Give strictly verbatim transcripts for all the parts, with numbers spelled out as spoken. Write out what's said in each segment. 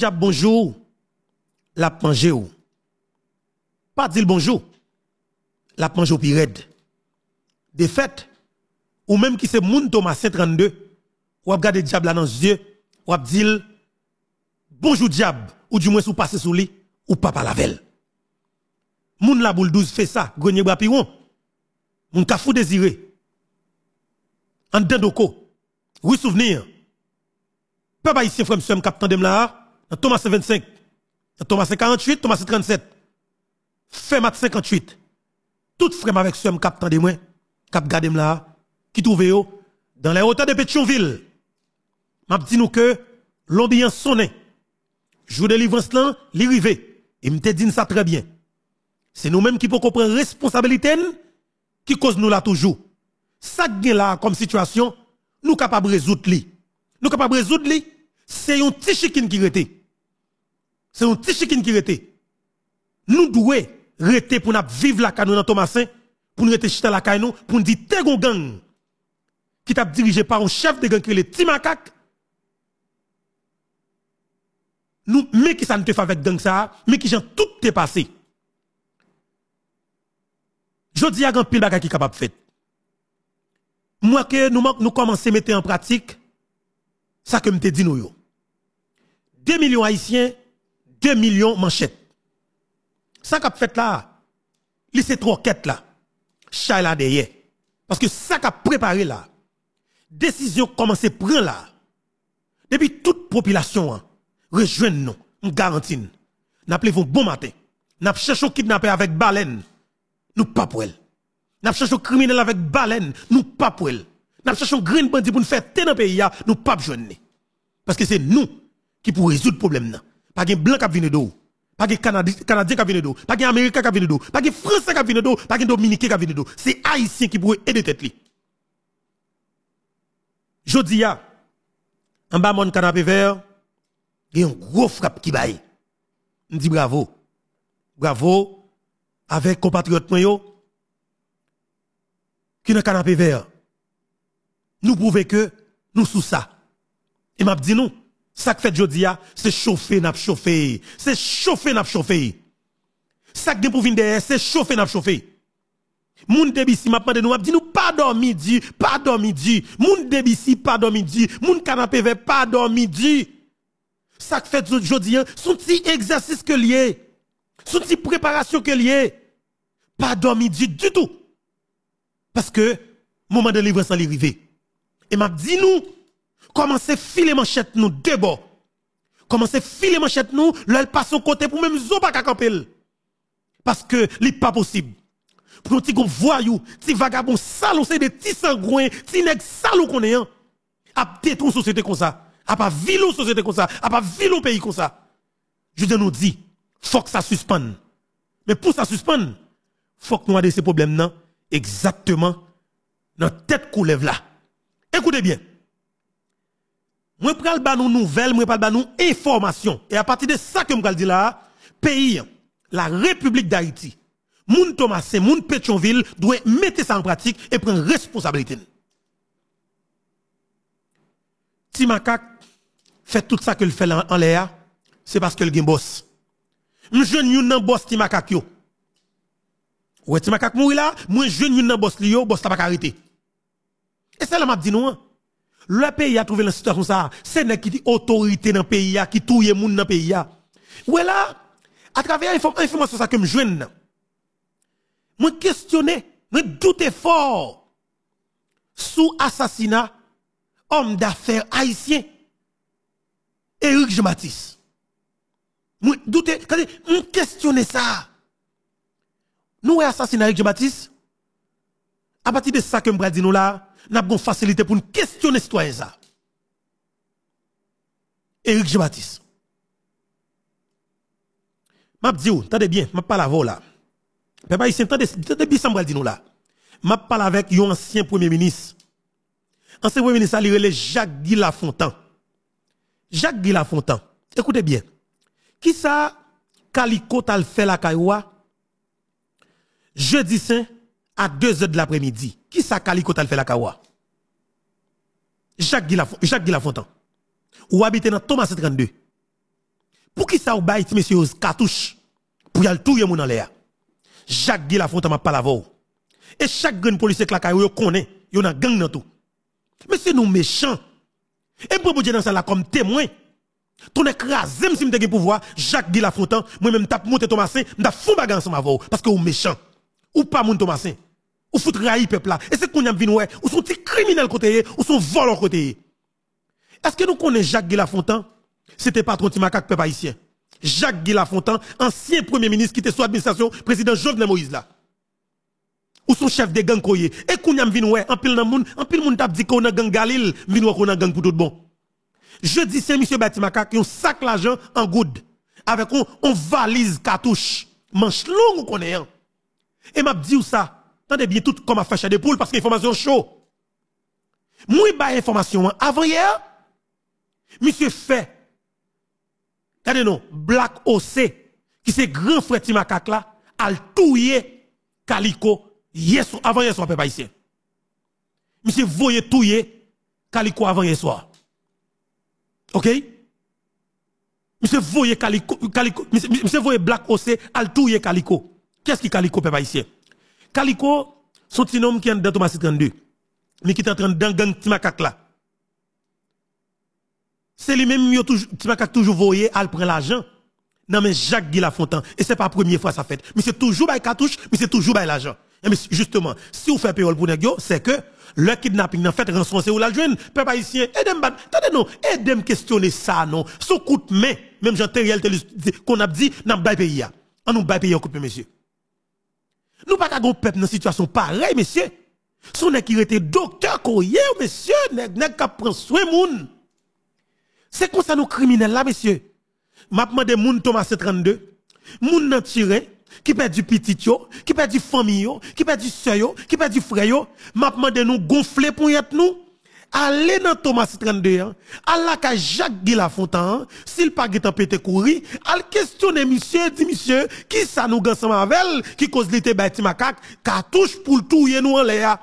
diable bonjour, la manger ou. Pas dire bonjour, la manger au pirate. De fait, ou même qui c'est moun Thomas trente-deux, ou ap gade diable là dans les yeux, ou ap dire bonjour diable, ou du moins sou passe sous lui, ou papa lavel. Moun la boule douze fait ça, grenier bras piron. Moun ka fou désiré. En dedans doko. Oui souvenir. Papa ici frère monsieur cap tandem là, dans Thomas vingt-cinq, dans Thomas quarante-huit, Thomas trente-sept. Fait mat cinquante-huit. Tout frère avec soeur cap tandem moi, cap gardem là, qui trouve yo dans les hauteurs de Pétionville. M'a dit nous que l'ambiance sonne. Jour de délivrance là, li rivé. Et m'te dit ça très bien. C'est nous-mêmes qui pouvons prendre responsabilité qui cause nous là toujours. Ça gagne là comme situation, nous capables de résoudre li. Nous capables de résoudre li, c'est un petit chikin qui rete. C'est un petit chikin qui rete. Nous devons rester pour nous vivre la canou dans Thomasin, pour nous rester chita la canou, pour nous dire te gon gang qui t'a dirigé par un chef de gang qui est le Timakak. Nous, mais qui ça ne te fait avec gang ça, mais qui j'en tout t'est passé. Je dis à grand pile bagay qui capable fait. Moi que nous nous commencer à mettre en pratique ça que me te dit nous yo. deux millions haïtiens, deux millions manchettes. Ça qu'a fait là, li c'est trop quête là. Chay là derrière. Parce que ça qu'a préparé là. Décision commence à prendre là. Depuis toute population hein, rejoindre nous, on garantit. N'a un bon matin. N'a cherché kidnapper avec baleine. Nous pas pour elle. N'a cherché criminel avec baleine, nous pas pour elle. N'a cherché green bandit pour nous faire té dans pays nous pas joindre. Parce que c'est nous qui pour résoudre le problème là. Pas un blanc qui vient d'eau, pas un canadien qui vient d'eau, pas un américain qui vient d'eau, pas un français qui vient d'eau, pas un dominicain qui vient d'eau. C'est haïtien qui pour aider tête li. Jodi ya en bas mon canapé vert, il y a un gros frappe qui baille. On dit bravo. Bravo avec compatriotes yo qui dans canapé vert. Nous prouvons que nous sous ça. Et m'a dit nous, ça que fait jodi a, c'est chauffer n'a chauffer, c'est chauffer n'a chauffer. Ça que pour venir derrière, c'est chauffer n'a chauffer. Moun debisi m'a demandé nous m'a dit nous pas dormi midi, pas dormi midi. Moun debisi pas dormi midi, moun canapé vert pas dormi midi. Ça que fait jodi a, son petit exercice que lié. Son petit préparation que lié. Pas dormi midi du tout. Parce que moment de livre sans l'arrivée. Et m'a dit nous commencez filer manchette nous de bord. Commencez filer manchette nous, là passe au côté pour même zo pas camper. Parce que n'est pas possible. Pour nous petit voyou, petit vagabond salon c'est des petits sangouins, petit nèg salon qu'on est a détruire société comme ça, a pas vivre société comme ça, a pas vivre pays comme ça. Je dis nous dit, faut que ça suspende. Mais pour ça suspendre, faut que nous ayons ces problèmes là exactement dans tête coulève là. Écoutez bien. Moi pral ba nous nouvelles, moi pral ba nous information et à partir de ça que me dire là, pays la République d'Haïti, moun Thomas, moun Pétionville doit mettre ça en pratique et prendre responsabilité. Timakak fait tout ça que le fait en l'air, c'est parce que le gen boss. M'jeune yon nan boss Timakak yo. Ouais, Timakak mouri là, moi jeune yon nan boss li yo, boss ta pas arrêté. Et c'est là m'a dit non. Le pays a trouvé la situation ça, c'est nèg qui autorité dans le pays qui touye moun dans le pays. Ouais là, à travers information ça que me joine. Moi questionner, moi douter fort sous assassinat homme d'affaires haïtien Éric Jean-Baptiste. Moi douter, moi questionner ça. Nous assassinat Éric Jean-Baptiste. À partir de ça que me dit nous là, n'a pas facilité pour nous questionner citoyen ça. Éric Jean-Baptiste. M'a dit ou, attendez bien, m'a parle avant là. Papa ici attendez, attendez bien ça me dit nous là. M'a parle avec un ancien premier ministre. Ancien premier ministre il relève Jacques Guy Lafontaine. Jacques Guy Lafontaine. Écoutez bien. Qui ça Calico t'a fait la cailloua jeudi saint à deux heures de l'après-midi. Qui ça Calico t'a fait la cailloua? Jacques Guy Lafontaine. Ou habite dans Thomas trente-deux. Pour qui ça ou bail ti monsieur cartouche pour y aller tout moun en l'air. Jacques Guy Lafontaine m'a pas la voix. Et chaque grand policier qui la caille yo connaît, yo nan gang dans tout. Mais c'est nous méchants. Et pour vous dire dans ça là comme témoin, ton écrasé si m'te gen pouvoir, Jacques Guy Lafontaine, moi même t'a monter Thomasin, m'ta fou bagarre ensemble avec vous parce que vous méchant. Ou pas moun Thomasin. Ou fout raï peuple là. Et c'est qu'on y a vinn ouais, ou sont petit criminel côté, ou sont voleurs côté. Est-ce que nous connaissons Jacques Guy Lafontaine? C'était patron de Timacac peuple haïtien. Jacques Guy Lafontaine, ancien premier ministre qui était sous administration président Jovenel Moïse là. Ou son chef de gang koye. Et qu'on y a vinn ouais, en pile nan moun, en pile moun t'a dit qu'on a gang Galil, vinn ouais qu'on a gang pour tout bon. Je dis c'est monsieur Batimacac qui un sac l'argent en good avec on, on valise cartouche, manche longue qu'on est. Et m'a dit ça. Attendez bien tout comme a fait de poule parce que information chaud. Moi ba information avant hier. Monsieur fait. Attendez non, Black O C qui c'est grand frère Timacac là, al touyer Calico hier soir avant hier soir peuple haïtien. Monsieur voyez touyer Calico avant hier soir. OK? Monsieur voyez Calico Calico monsieur voyez Black O C al touyer Calico. Qu'est-ce qui Calico peuple haïtien? Calico, son petit homme qui est dans Thomas trente-deux, mais qui est en train de gang Timacac là. C'est lui-même qui Timacac toujours voyé, al prend l'argent. Non mais Jacques Guy Lafontaine, et c'est pas la première fois ça fait. Mais c'est toujours by cartouche, mais c'est toujours by l'argent. Mais justement, si vous faites payroll pour nèg, c'est que le kidnapping n'a fait rançon c'est ou la jeune, peuple haïtien, aidez-moi, attendez non, aidez-moi questionner ça non. Sous coup de main, même Jean Teriel qu'on a dit n'a pas pays. On nous bail pays coup de main monsieur. Nous pas qu'un peuple dans une situation pareille, monsieur. Son nèg qui était docteur courrier, monsieur, nèg nèg qui prend soin moun. C'est comme ça nous criminels là, monsieur. M'a demandé moun Thomas trente-deux, moun nan tiré, qui perd du petit yo, qui perd du famille yo, qui perd du sœur yo, qui perd du frère yo, m'a demandé nous gonfler pour y être nous. Allez dans Thomas trente-deux, hein. Allez ka Jacques Guy Lafontaine, s'il pas gèt pété courir, al questionner monsieur, dit monsieur, qui ça nous ensemble avec, qui cause l'été bay Timacac, cartouche pour le touyer nous en l'air.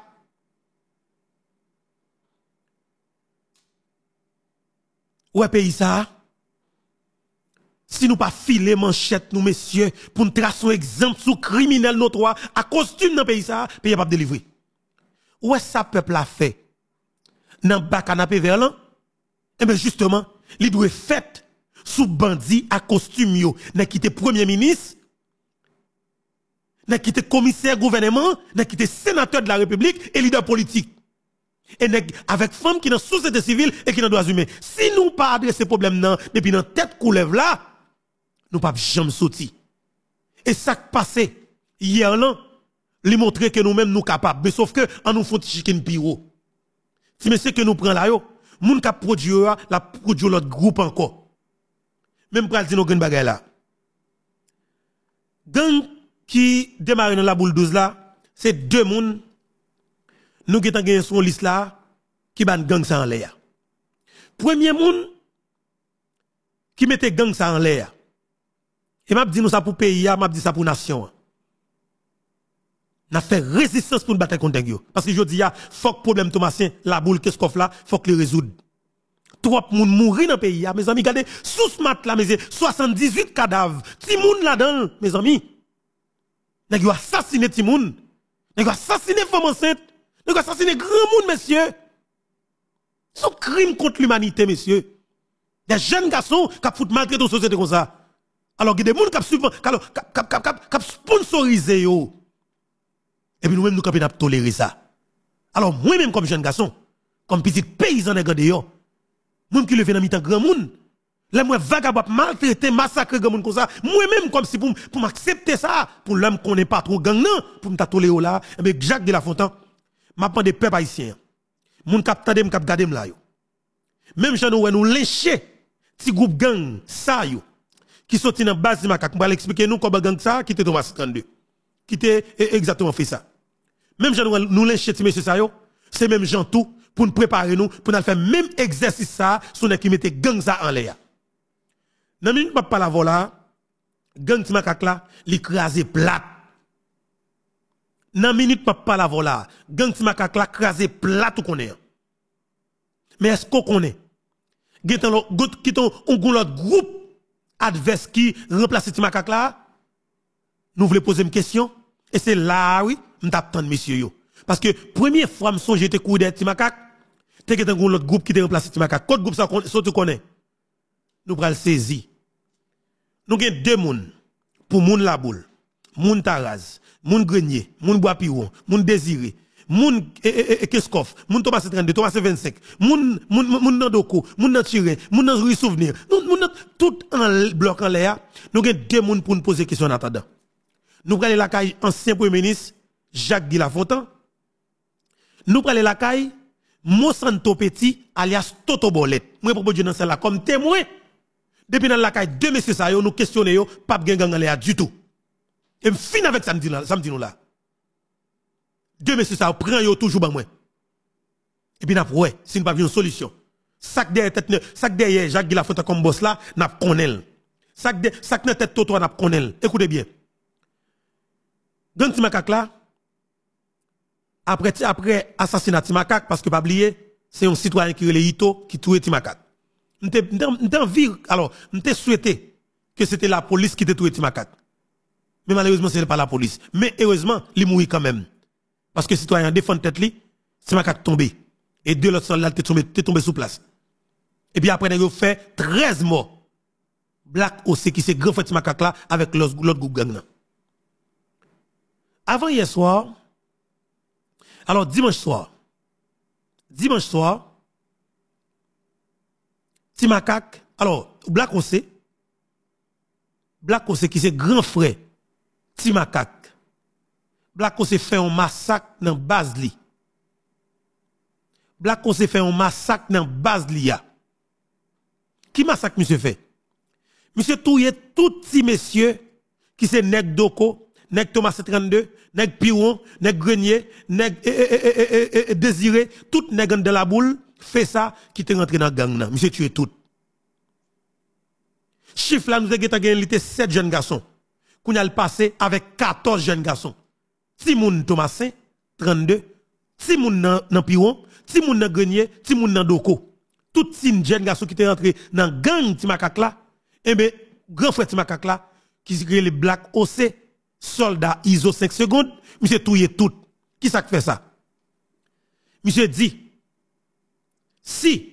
Ouais pays ça. Si nous pas filer manchette nous messieurs pour nous tracer un exemple sous criminel notoire à costume dans pays ça, pays pas délivrer. Ouais ça peuple a fait. Dans bas canapé vers là, et bien justement, il doit fait sous bandit à costume yo, n'a quitté premier ministre, n'a quitté commissaire gouvernement, n'a quitté sénateur de la République et leader politique. Et avec femme qui dans société civile et qui dans droits humains. Si nous pas adresser problème nan depuis dans tête coulève là, nous pas jamais sorti. Et ça qui passé hier là, lui montrer que nous-mêmes nous capables, mais sauf que en nous faut chicken piro. Si monsieur que nous prend là yo, moun ka produit la produit l'autre groupe encore. Même pral di nou gen bagay là. Gang qui démarre dans la boule douze là, c'est deux moun nous qui gen son liste là qui ban gang ça en l'air. Premier moun qui mette gang ça en l'air. Et m'a dit nous ça pour pays, m'a dit ça pour nation. N'a fait résistance pour nous battre contre eux. Parce que je dis, faut que problème Thomasien, la boule, qu'est-ce qu'on fait là, faut que le résoudre. Trop moun mourir dans le pays, mes amis, regardez, sous ce mat là, mes soixante-dix-huit cadavres, ti moun là-dedans, mes amis. N'a yo assassiné ti moun. N'a yo assassiné femme enceinte. N'a yo assassiné grand moun, messieurs. C'est un crime contre l'humanité, messieurs. Des jeunes garçons qui foutent maltraiter dans société comme ça. Alors, il y a des gens qui sponsorisent yo. Et puis nous-mêmes, nous sommes tolérer ça. Alors, moi-même, comme jeune garçon, comme petit paysan de Gandéo, moi qui levé dans mi-temps grand monde, là, moi, vagabond, maltraité, massacré grand monde comme ça, moi-même, comme si pour, pour m'accepter ça, pour l'homme qu'on n'est pas trop gang, non, pour me tolérer là, et bien, Jacques de la Fontaine, m'a pas de peuple haïtien. Moun kap tande m kap gade m la yo. Même j'en nous nous lyncher, petit groupe gang, ça yo, qui sorti dans base de Makak, m'ba l'expliquer nous comment gang ça, qui était Thomas trente-deux. Qui était exactement fait ça. Même j'en nous lyncher, ti monsieur ça yo, c'est même gens tout, pour nous préparer nous, pour nous faire même exercice ça, sur qui mettait gang ça en l'air. Nan minute pas pas la vola, gang ti Makak là, l'écraser plat. Nan minute pas pas la vola, gang ti Makak là, écraser plat tout connaît. Mais est-ce qu'on connaît? Qui ton l'autre groupe adverse qui remplace Timakak là, nous voulons poser une question. Et c'est là, oui, nous t'attendons, monsieur, yo. Parce que, première fois, je songe, j'étais couru de Timakak, t'es un autre groupe qui te remplace Timakak. Quel groupe ça, ça tu connais? Nous prenons le saisi. Nous avons deux moun. Pour moun la boule, moun taraz, moun grenier, moun bois piron, moun désiré, moun Keskov, moun Thomas trente-deux, Thomas vingt-cinq, moun moun moun Nandoko, moun nan tiré, moun nan rue souvenir. Nous nous tout en bloc en l'air, nous avons deux moun pour nous poser question en attendant. Nous prenons la caille ancien premier ministre Jacques Guy Lafontaine. Nous prenons la caille Monsanto Petit alias Toto Bolette. Moi propose dans celle-là comme témoin. Depuis dans la caille deux messieurs ça yo nous questionner yo pas gen gang en l'air du tout. Et me fin avec ça me dit là, ça me dit nous là. Deux messieurs ça prend yo toujours ban moi. Et puis n'a ouais, si nous pas une solution. Sac derrière tête sac derrière Jacques Guy Lafontaine comme boss là, n'a connaît. Sac de sac dans tête Toto n'a connaît. Écoutez bien. Gang Timakak là après après assassinat Timakak parce que pas oublier, c'est un citoyen qui relé Ito qui tué Timakak. M'te envie alors, m'te souhaité que c'était la police qui te tué Timakak. Mais malheureusement ce n'est pas la police. Mais heureusement, il mourit quand même. Parce que citoyen défend tête li, Timakak tombé et deux autres soldats étaient tombés tombé sous place. Et puis après ils ont fait treize morts. Black O C qui c'est grand fait Timakak là avec l'autre groupe gang là. Avant hier soir, alors dimanche soir, dimanche soir, Timakak, alors Black O C, Black O C qui c'est grand frère, Timakak, Black O C fait un massacre dans Basli. Black O C fait un massacre dans Baslia. Qui massacre monsieur fait? Monsieur touye tout petit messieurs qui c'est Nèg Doko, Nèg Thomas trente-deux, Nèg Piron, Nèg Grenier, Nèg Désiré, tout nèg de la boule, fait ça qui te rentré dans gang nan. Monsieur tué tout. Chiffre là nous avons gagné sept jeunes garçons. Qu'on a le passé avec quatorze jeunes garçons. Timoun Thomasin trente-deux, Timoun nan Piron, Timoun nan Grenier, Timoun nan Doko. Tout ces jeunes garçons qui te rentré dans gang Timakak là, et ben grand frère Timakak là qui se les Black O C soldat I S O cinq secondes, monsieur touye tout. Qui ça fait ça? Monsieur dit, si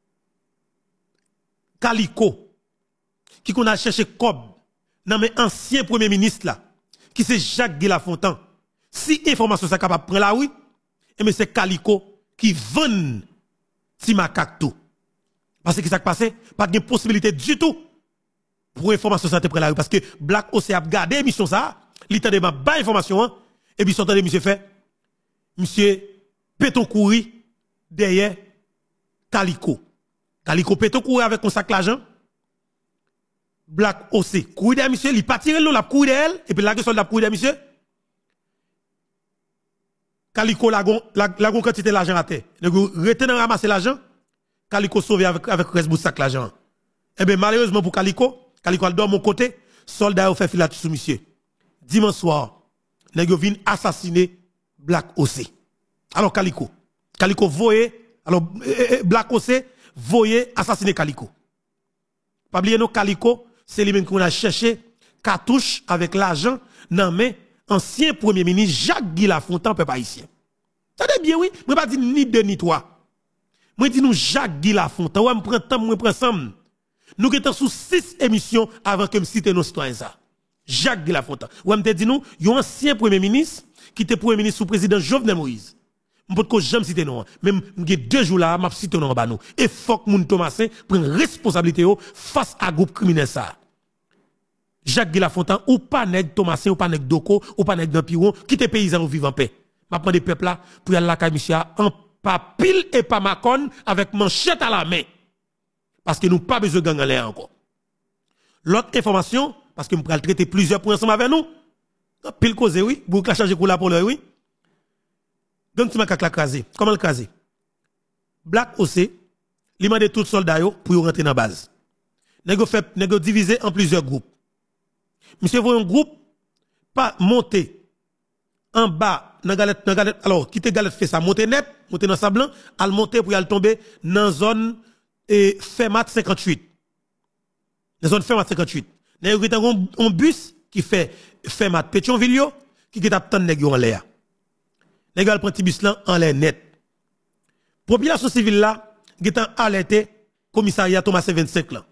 Kaliko, qui qu'on a cherché Cob, dans mes anciens premier ministre là, qui c'est Jacques Guy Lafontaine, si information ça capable prendre là oui, et mais c'est Kaliko qui vend Timakak tout. Parce que qui ça passé, pas de possibilité du tout pour information ça te prendre là oui, parce que Black O C a gardé émission ça. L'état de ma bas information, hein, et puis s'entendez, monsieur fait, monsieur Péton courir derrière Kaliko. Kaliko Péton courir avec un sac l'argent. Black O C courir derrière monsieur, il pas tirer l'eau, la courir derrière elle, et puis la soldat courir derrière monsieur. Kaliko la gon, la, la gon quantité l'argent à terre. Le retenant ramasser l'argent, Kaliko sauvé avec, avec reste bout sac l'argent. Eh bien, malheureusement pour Kaliko, Kaliko a dormi mon côté, soldat a fait filat sous monsieur. Dimanche soir, nèg yo vinn assassiner Black O C. Alors Kaliko, Kaliko voyé, alors eh, eh, Black O C voyé assassiner Kaliko. Pas oublier non Kaliko, c'est lui même qu'on a cherché cartouche avec l'argent nan main ancien premier ministre Jacques Guy Lafontaine peuple haïtien. Tendez bien oui, moi pas dire ni deux ni trois. Moi dis nous Jacques Guy Lafontaine, ouais me prend temps, moi prend somme. Nous étions sous six émissions avant que me cite nos citoyens ça. Jacques Guy Lafontaine. Ou me dit nous, yon ancien premier ministre qui était premier ministre sous président Jovenel Moïse. M'pot ko jamais citer non. Même m'gé deux jours là, m'a cité non ba nous. Et faut que moun Thomasin prenne responsabilité face à groupe criminel ça. Jacques Guy Lafontaine ou pas nèg Thomasin ou pas nèg Doko ou pas nèg Dampiron qui te paysan ou vivant en paix. M'a prend des peuples là pour y aller la caille en pas pile et pas macon avec manchette à la main. Parce que nous pas besoin de gang en l'air encore. L'autre information parce que nous allons traiter plusieurs points ensemble avec nous. Pile cause oui, pour la changer pour la pour oui. Donc tu m'as qu'à craser. Comment le craser? Black O C, il m'a demandé tout soldats pour rentrer dans la base. Nego fait nego divisé en plusieurs groupes. Monsieur voyez un groupe pas monter en bas dans galette dans galette alors qui te galette fait ça monter net, monter dans sa blanc, al monter pour y aller tomber dans zone et Fermat cinquante-huit. Dans zone ferme cinquante-huit. Nèg yo un, un bus qui fait ferme à Pétionville qui qui t'attend nèg yo en l'air. Nèg yo prend petit bus là en l'air net. Population civile là, qui est alerté commissariat Thomas vingt-cinq là.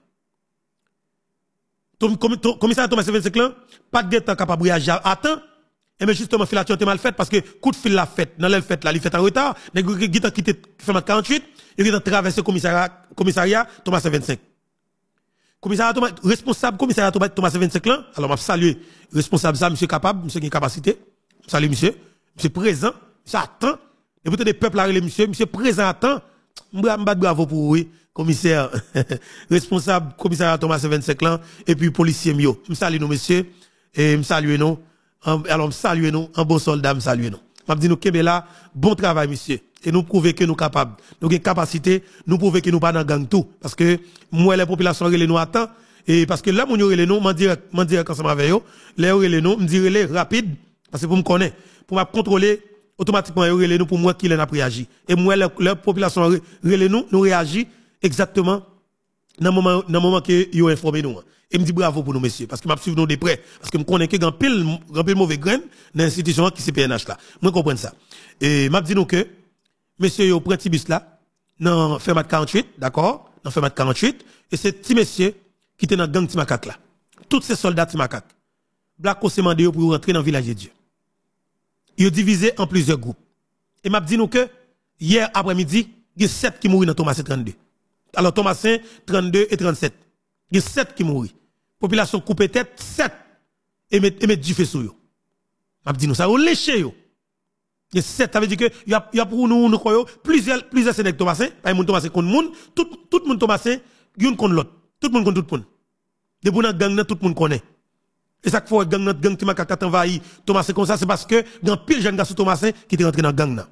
Commissariat Thomas vingt-cinq là, pas de temps capable de réagir à temps. Et mais justement, filature était mal faite parce que coup de fil l'a fait, dans le fait là, il fait en retard. Nèg yo qui t'a quitté ferme quarante-huit, il qui t'a traversé commissariat commissariat Thomas vingt-cinq. Commissariat Thomas, responsable commissariat Thomas vingt-cinq là, alors m'a salué responsable ça monsieur capable, monsieur qui a capacité. Salut monsieur, monsieur présent, monsieur attend. Et vous des peuples à relais monsieur, monsieur présent attend. M'bat bravo pour oui, commissaire responsable commissariat Thomas vingt-cinq là et puis policier mio. Me salue nous monsieur et me salue nous. Alors me salue nous, un bon soldat me salue nous. M'a dit nous Kébé là, bon travail monsieur. Et nous prouver que nous capables. Nous avons capacité, nous prouver que nous pas dans gang tout parce que moi les populations relais nous attend et parce que là mon relais nous m'en dire m'en dire ensemble avec eux, les relais nous me dire relais rapide parce que pour me connaître, pour me contrôler automatiquement relais nous pour moi qui les a réagi et moi la population relais nous nous réagit exactement dans moment dans moment que yo informé nous et me dit bravo pour nous messieurs parce que m'a suivre nous de près parce que me connais que grand pile grand pile mauvais grain dans l'institution qui c'est P N H là moi comprendre ça et m'a dit nous que monsieur yo prend petit bus là dans fermat quarante-huit d'accord dans fermat quarante-huit et c'est petit monsieur qui était dans gang Timakak là tous ces soldats Timakak Black Ossé mandé pour rentrer dans le village de Dieu. Ils ont divisé en plusieurs groupes. Et m'a dit nous que hier après-midi, il y a sept qui mourent dans Thomasin trente-deux. Alors Thomasin trente-deux et trente-sept. Il y a sept qui mourent. Population coupée tête, sept. Et met, et met du feu sur eux. M'a dit nous ça, on léché yo. Il y a sept, ça veut dire que il y a, y a pour nous, nous croyons, plusieurs, plusieurs sénèques Thomasin, pas un Thomasin contre monde, tout, tout le monde Thomasin, yon contre l'autre. Tout le monde contre tout le monde. De bon gang, tout le monde connaît. Et ça fois gang notre gang qui m'a envahi Thomasin comme ça c'est parce que grand pile jeune garçon Thomasin qui était rentré dans gang là.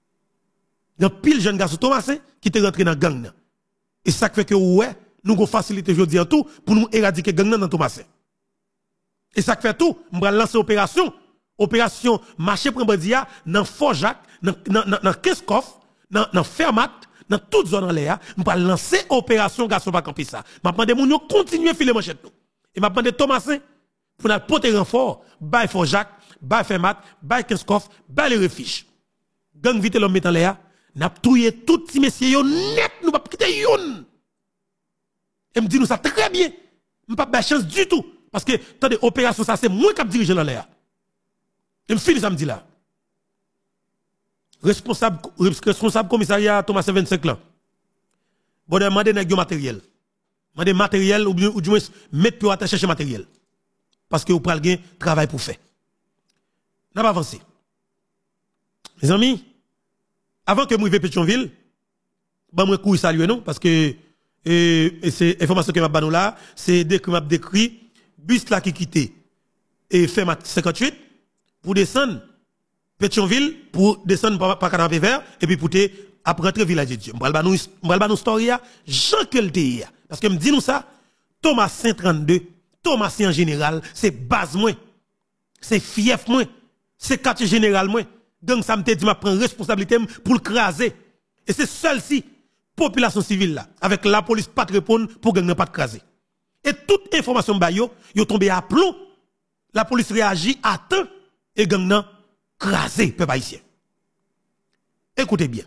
Grand pile jeune garçon Thomasin qui était rentré dans gang là. Et ça fait que ouais, nous avons facilité je dis tout pour nous éradiquer gang là dans Thomasin. Et ça fait tout, on va lancer opération, opération marché Prambandia dans Fort Jacques, dans dans dans Keskoff, dans dans Fermat, dans toute zone en l'air, on va lancer opération garçon pas camper ça. M'a demandé moun yo continuer filer manchette nous. Et m'a demandé Thomasin pour notre porter renfort, bay Fort Jacques, bay Fermat, bay Keskoff, bay les refuges. Gang vite l'homme met en l'air, n'a touillé tout petit messieurs yo net, nous pas quitter yon. Et me dit nous ça très bien. On pas de chance du tout parce que tant de opération ça c'est moi qui dirige dans l'air. Et me fini ça me dit là. Responsable responsable commissariat Thomas vingt-cinq là. Bon demander nèg yo matériel. Demander matériel ou bien ou du moins mettre pour attacher chercher matériel. Parce que vous prenez un travail pour faire. N'a pas avancé. Mes amis, avant que je arrive à Pétionville, je vais vous saluer non parce que et, et c'est information que m'a banou là, c'est dès que m'a décrit bus là qui quitté et fait cinquante-huit pour descendre Pétionville pour descendre par, par Canapé Vert et puis pour te après rentrer village de Dieu. M'bral ba nous m'bral ba nous story Jean Kelté parce que me dit nous ça Thomas trente-deux Thomas en général, c'est base moins. C'est fief moins. C'est quartier général moins. Donc ça me dit m'a prendre responsabilité pour le craser. Et c'est seul si population civile là avec la police pas de répondre pour gang pas de craser. Et toute information ba yo, yo tombé à plomb. La police réagit à temps et gang nan craser peuple haïtien. Écoutez bien.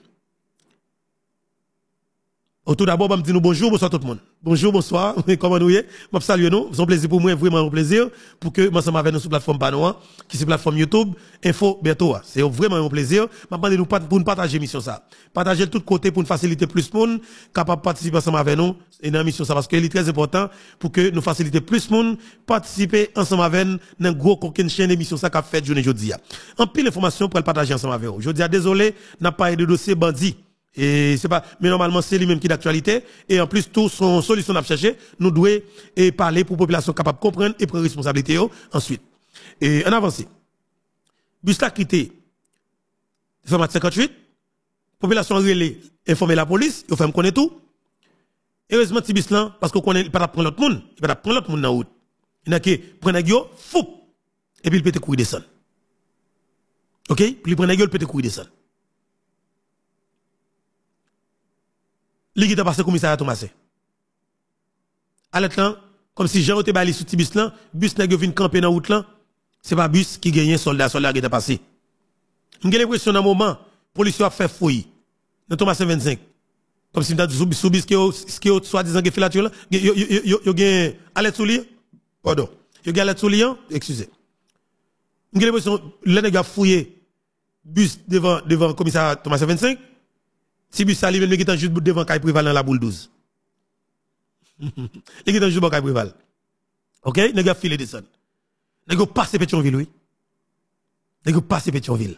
Au tout d'abord, je me dis nous bonjour, bonsoir tout le monde. Bonjour, bonsoir, comment nous y est? Je salue nous, c'est un plaisir pour moi, vraiment un plaisir, pour que moi, ça avec nous sur la plateforme Panoa, qui est la plateforme YouTube, Info bientôt. C'est vraiment un plaisir. Je demande nous pour nous partager l'émission ça. Partager de tous côtés pour nous faciliter plus de monde, capable de participer ensemble avec nous, et dans l'émission ça, parce que c'est très important pour que nous faciliter plus de monde, participer ensemble avec nous, dans une gros coquine chaîne d'émission ça qu'a fait journée jeudi. En pile d'informations pour le partager ensemble avec vous. Je dis désolé, n'a pas de dossier bandit. Et c'est pas, mais normalement, c'est lui-même qui est d'actualité. Et en plus, tout son solution à chercher, nous devons et parler pour la population capable de comprendre et prendre responsabilité ensuite. Et en avancé. Bus la quitté. Format cinquante-huit. Population relais, informer la police, il faut me connaître tout. Heureusement, petit bus là, parce qu'on connaît, il pas prendre l'autre monde, il pas prendre l'autre monde dans la route. Il n'a que prendre un yo, fou. Et puis il peut te courir descendre. OK? Puis il prend un yo, il peut te courir descendre. Li qui t'a passé commissariat Thomasin. À l'instant, Comme si Jean était bali sous petit bus là, bus n'a vinn camper dans route là, c'est pas bus qui gagne soldat, soldat qui est passé. J'ai l'impression dans un moment, police a fait fouille. Dans Thomas vingt-cinq. Comme si sous sous bus qui est soi-disant qui fait la tuile, yo yo yo yo gagne alerte sous lui. Pardon. Yo gagne alerte sous lui, excusez. J'ai l'impression le nèg a fouillé bus devant devant le commissaire Thomas vingt-cinq. Si bus arrive, il est juste devant Caille Préval dans la boule douze. Il est juste devant Caille Préval. OK, nèg a filé descendre. Nèg a passé Pétionville, oui. Nèg a passé Pétionville.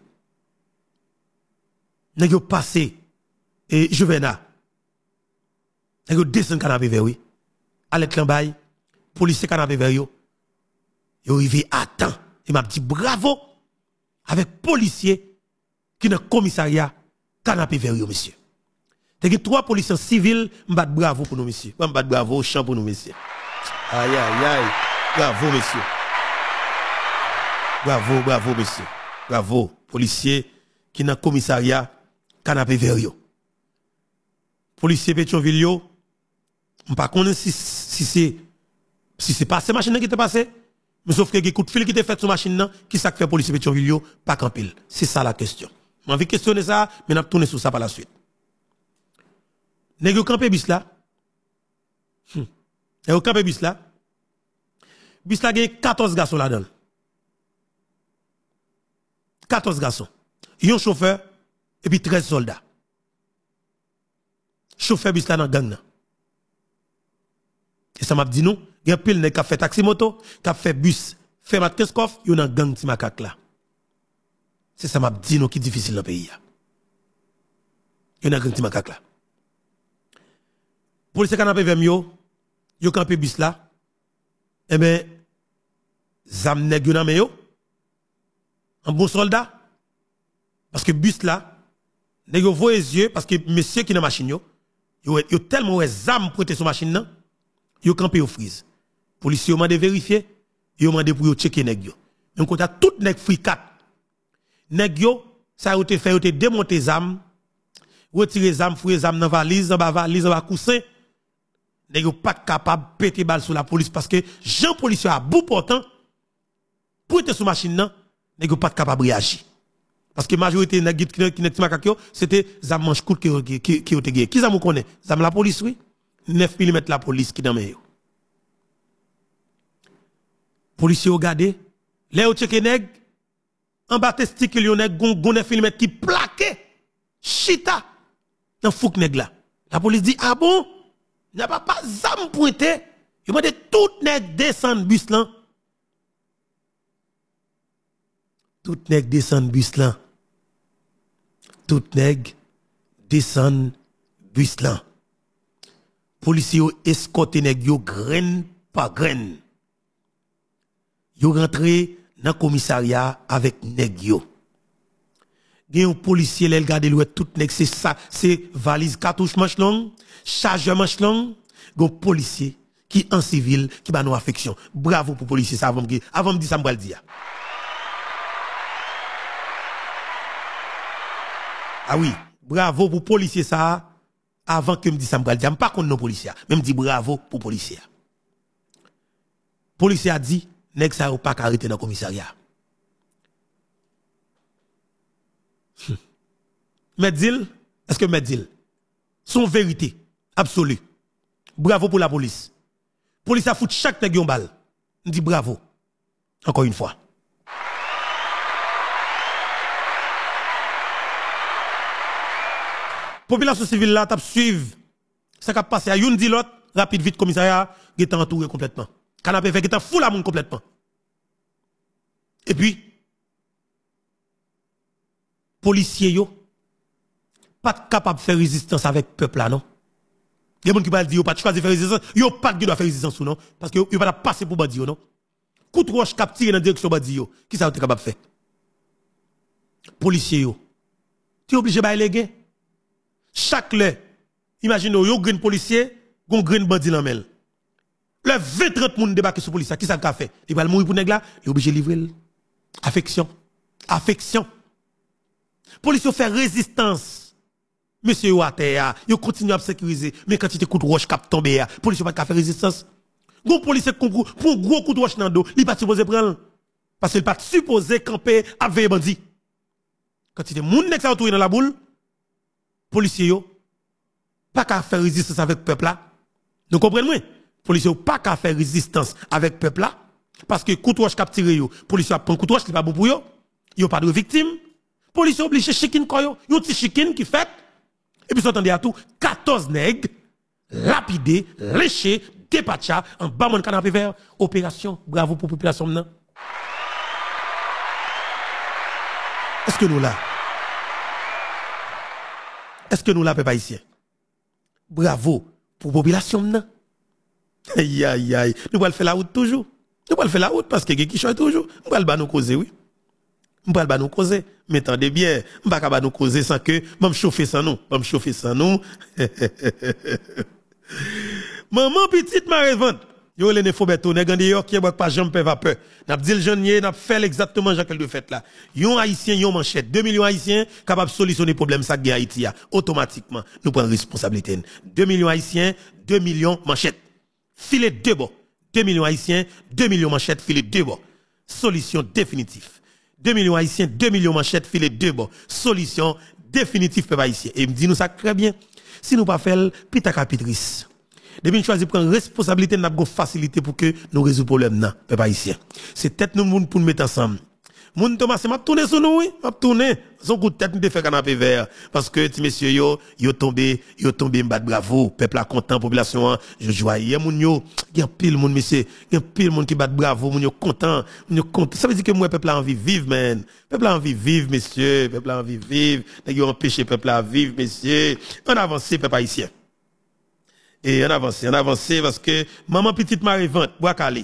Nèg a passé et Juvenal. Nèg a descend canapé vers oui. Alette Lambay, policier canapé vers yo. Yo arrivé à temps. Il m'a dit bravo avec policier qui dans commissariat canapé vers yo monsieur. T'as que trois policiers civils m'bat bravo pour nous monsieur. M'bat bravo champ pour nous monsieur. Aïe aïe aïe. Bravo monsieur. Bravo bravo monsieur. Bravo policier qui dans commissariat canapé vers yo. Policier Pétionville yo, m'pas connait si si c'est si c'est pas ces machines qui t'est passé. Mais sauf que les coups de fil qui t'est fait sur machine là, qui ça fait policier Pétionville yo, pas qu'en pile. C'est ça la question. M'envie questionner ça, mais n'a tourner sur ça par la suite. Nèg yo campé bis là. Hum. Nèg yo campé bis là. Bis là gagne quatorze garçons là-dedans. quatorze garçons. Yon chauffeur et puis treize soldats. Chauffeur bis là dans gang là. Et ça m'a dit nous, il y a pile nèg qui a fait taxi moto, qui a fait bus, fait matkeskoff, yon dans gang ti makak là. C'est ça m'a dit nous qui difficile dans le pays. Yon dans gang ti makak là. Police canapé vers yo, yo campé bus là. Eh ben zam nèg yo nan men yo. Un bon soldat parce que bus là, nèg yo voye yeux parce que monsieur qui dans machine yo, yo, yo tellement ouais zam prêté sur machine nan, yo campé yo freeze. Policier yo mande vérifier, yo mande pour yo checker nèg yo. Donc quand tout nèg free quatre. Nèg yo ça yo te fait yo te démonter zam, retirer zam, fouiller zam dans valise, dans ba valise, dans ba coussin. Nèg yo pas capable péter balle sur la police parce que Jean policier à bout portant pour être sur machine nan, nèg yo pas capable réagir. Parce que majorité nèg qui net makak yo, c'était zam manche court qui qui qui te gagné. Qui ça me connaît? Zam la police oui. neuf millimètres la police qui dans men yo. Policier yo gade, les yo checké nèg en bas testicule yo nèg gon neuf millimètres qui plaqué chita dans fouk nèg là. La police dit ah bon? N'a pas pas zam pointé. Il m'a dit tout nèg descend bus là. Tout nèg descend bus là. Tout nèg descend bus là. Policiers yo escorté nèg yo grain par grain. Yo rentré dans commissariat avec nèg yo. Gen un policier l'el gade l'ouet tout nèg c'est ça, c'est valise cartouche manche longue, chargeur manche longue, gon policier qui en civil qui ba nous affection. Bravo pour policier ça avant me avant me dire ça m'bral dire. Ah oui, bravo pour policier ça avant que me dit ça m'bral dire, pas contre non policier, même dit bravo pour policier. Policier a dit nèg ça ou pas arrêté dans commissariat. Medil, est-ce que Medil, son vérité absolue. Bravo pour la police. Police a foutu chaque nèg yon balle. On dit bravo. Encore une fois. Population civile là t'a suivre. Ça qui a passé à yon dit l'autre, rapide vite commissariat, qui est entouré complètement. Canapé fait qui est fou la monde complètement. Et puis policiers yo pas capable de faire résistance avec peuple là non. Il y a des gens qui parlent dire pas choisir faire résistance, yo pas de doit faire résistance non parce que yo pas passer pour bandi non. Coup de roche cap tirer dans direction bandi yo, qui ça vous capable faire? Policiers yo. Tu es obligé de les gains. Chaque le imagine yo green policier, gon green bandi dans mel. Le vingt trente moun débarquer sur police, qui ça qu'a fait? Il va mourir pour nèg là, il est obligé de livrer. Affection. Affection. Police fait résistance. Monsieur yo à terre, yo continue à sécuriser, mais quand il te coup de roche cap tomber, police pas faire résistance. Gon policier pour un gros coup de roche dans le dos, il pas supposé prendre. Parce qu'il pas supposé camper avec bandit. Quand il y a des gens qui sont dans la boule, policiers yo pas qu'à faire résistance avec peuple là. Nous comprenons moi? Policiers yo pas qu'à faire résistance avec peuple là parce que coup de roche cap tiré yo, policiers prend coup de roche qui pas bon pour yo. Yo pas de victime. Policiers obligé chikin ko yo, yon petit chikin qui fait et puis s'entendez à tout quatorze nègres lapidés, léchés, dépatcha en bas mon canapé vert, opération bravo pour population maintenant. Est-ce que nous là? Est-ce que nous là, peuple haïtien? Bravo pour la population maintenant. Aïe aïe aïe, nous allons faire la route toujours. Nous allons faire la route parce que qui choisit toujours. Nous allons nous causer, oui. Nous allons nous causer. Mais attendez bien, nous ne pouvons nous causer sans que, je me chauffer sans nous. Je me chauffer sans nous. Maman petite marevante. Yo le ne faut beto nèg en dehors qui pas jambe pe vapeur. N'a dit le jeune n'a fait exactement Jacques de fait là. Yon haïtien yon manchette deux millions haïtiens capable solutionner problème ça guerre Haïti automatiquement nous prenons responsabilité. deux millions haïtiens, deux millions manchette. Filet deux bon. deux millions haïtiens, deux millions manchette filet deux bon. Solution définitive. deux millions haïtiens, deux millions manchette filet deux bon. Solution définitive peuple haïtien. Et me dit nous ça très bien. Si nous pas faire pita capitrice. Depuis nous choisissons prendre responsabilité, nous avons facilité pour que nous résoudre le problème, non, peuple haïtien. C'est tête nous pour nous mettre ensemble. Moun Thomas, m'a tourné sur nous, oui, m'a tourné. Son coup de tête, nous te fait canapé vert. Parce que, ti messieurs, yo, yo tombé, yo tombé, m'bat bravo. Peuple a content, population, je joyeux, moun yo. Gen pile moun, monsieur. Gen pile moun qui bat bravo, moun yo content. Moun yo content. Ça veut dire que moi, peuple a envie de vivre, man. Peuple a envie de vivre, messieurs. Peuple a envie de vivre. N'a empêché peuple à vivre, messieurs. On avance, peuple haïtien. Et on avance, on avance parce que maman petite marevante, bois calé.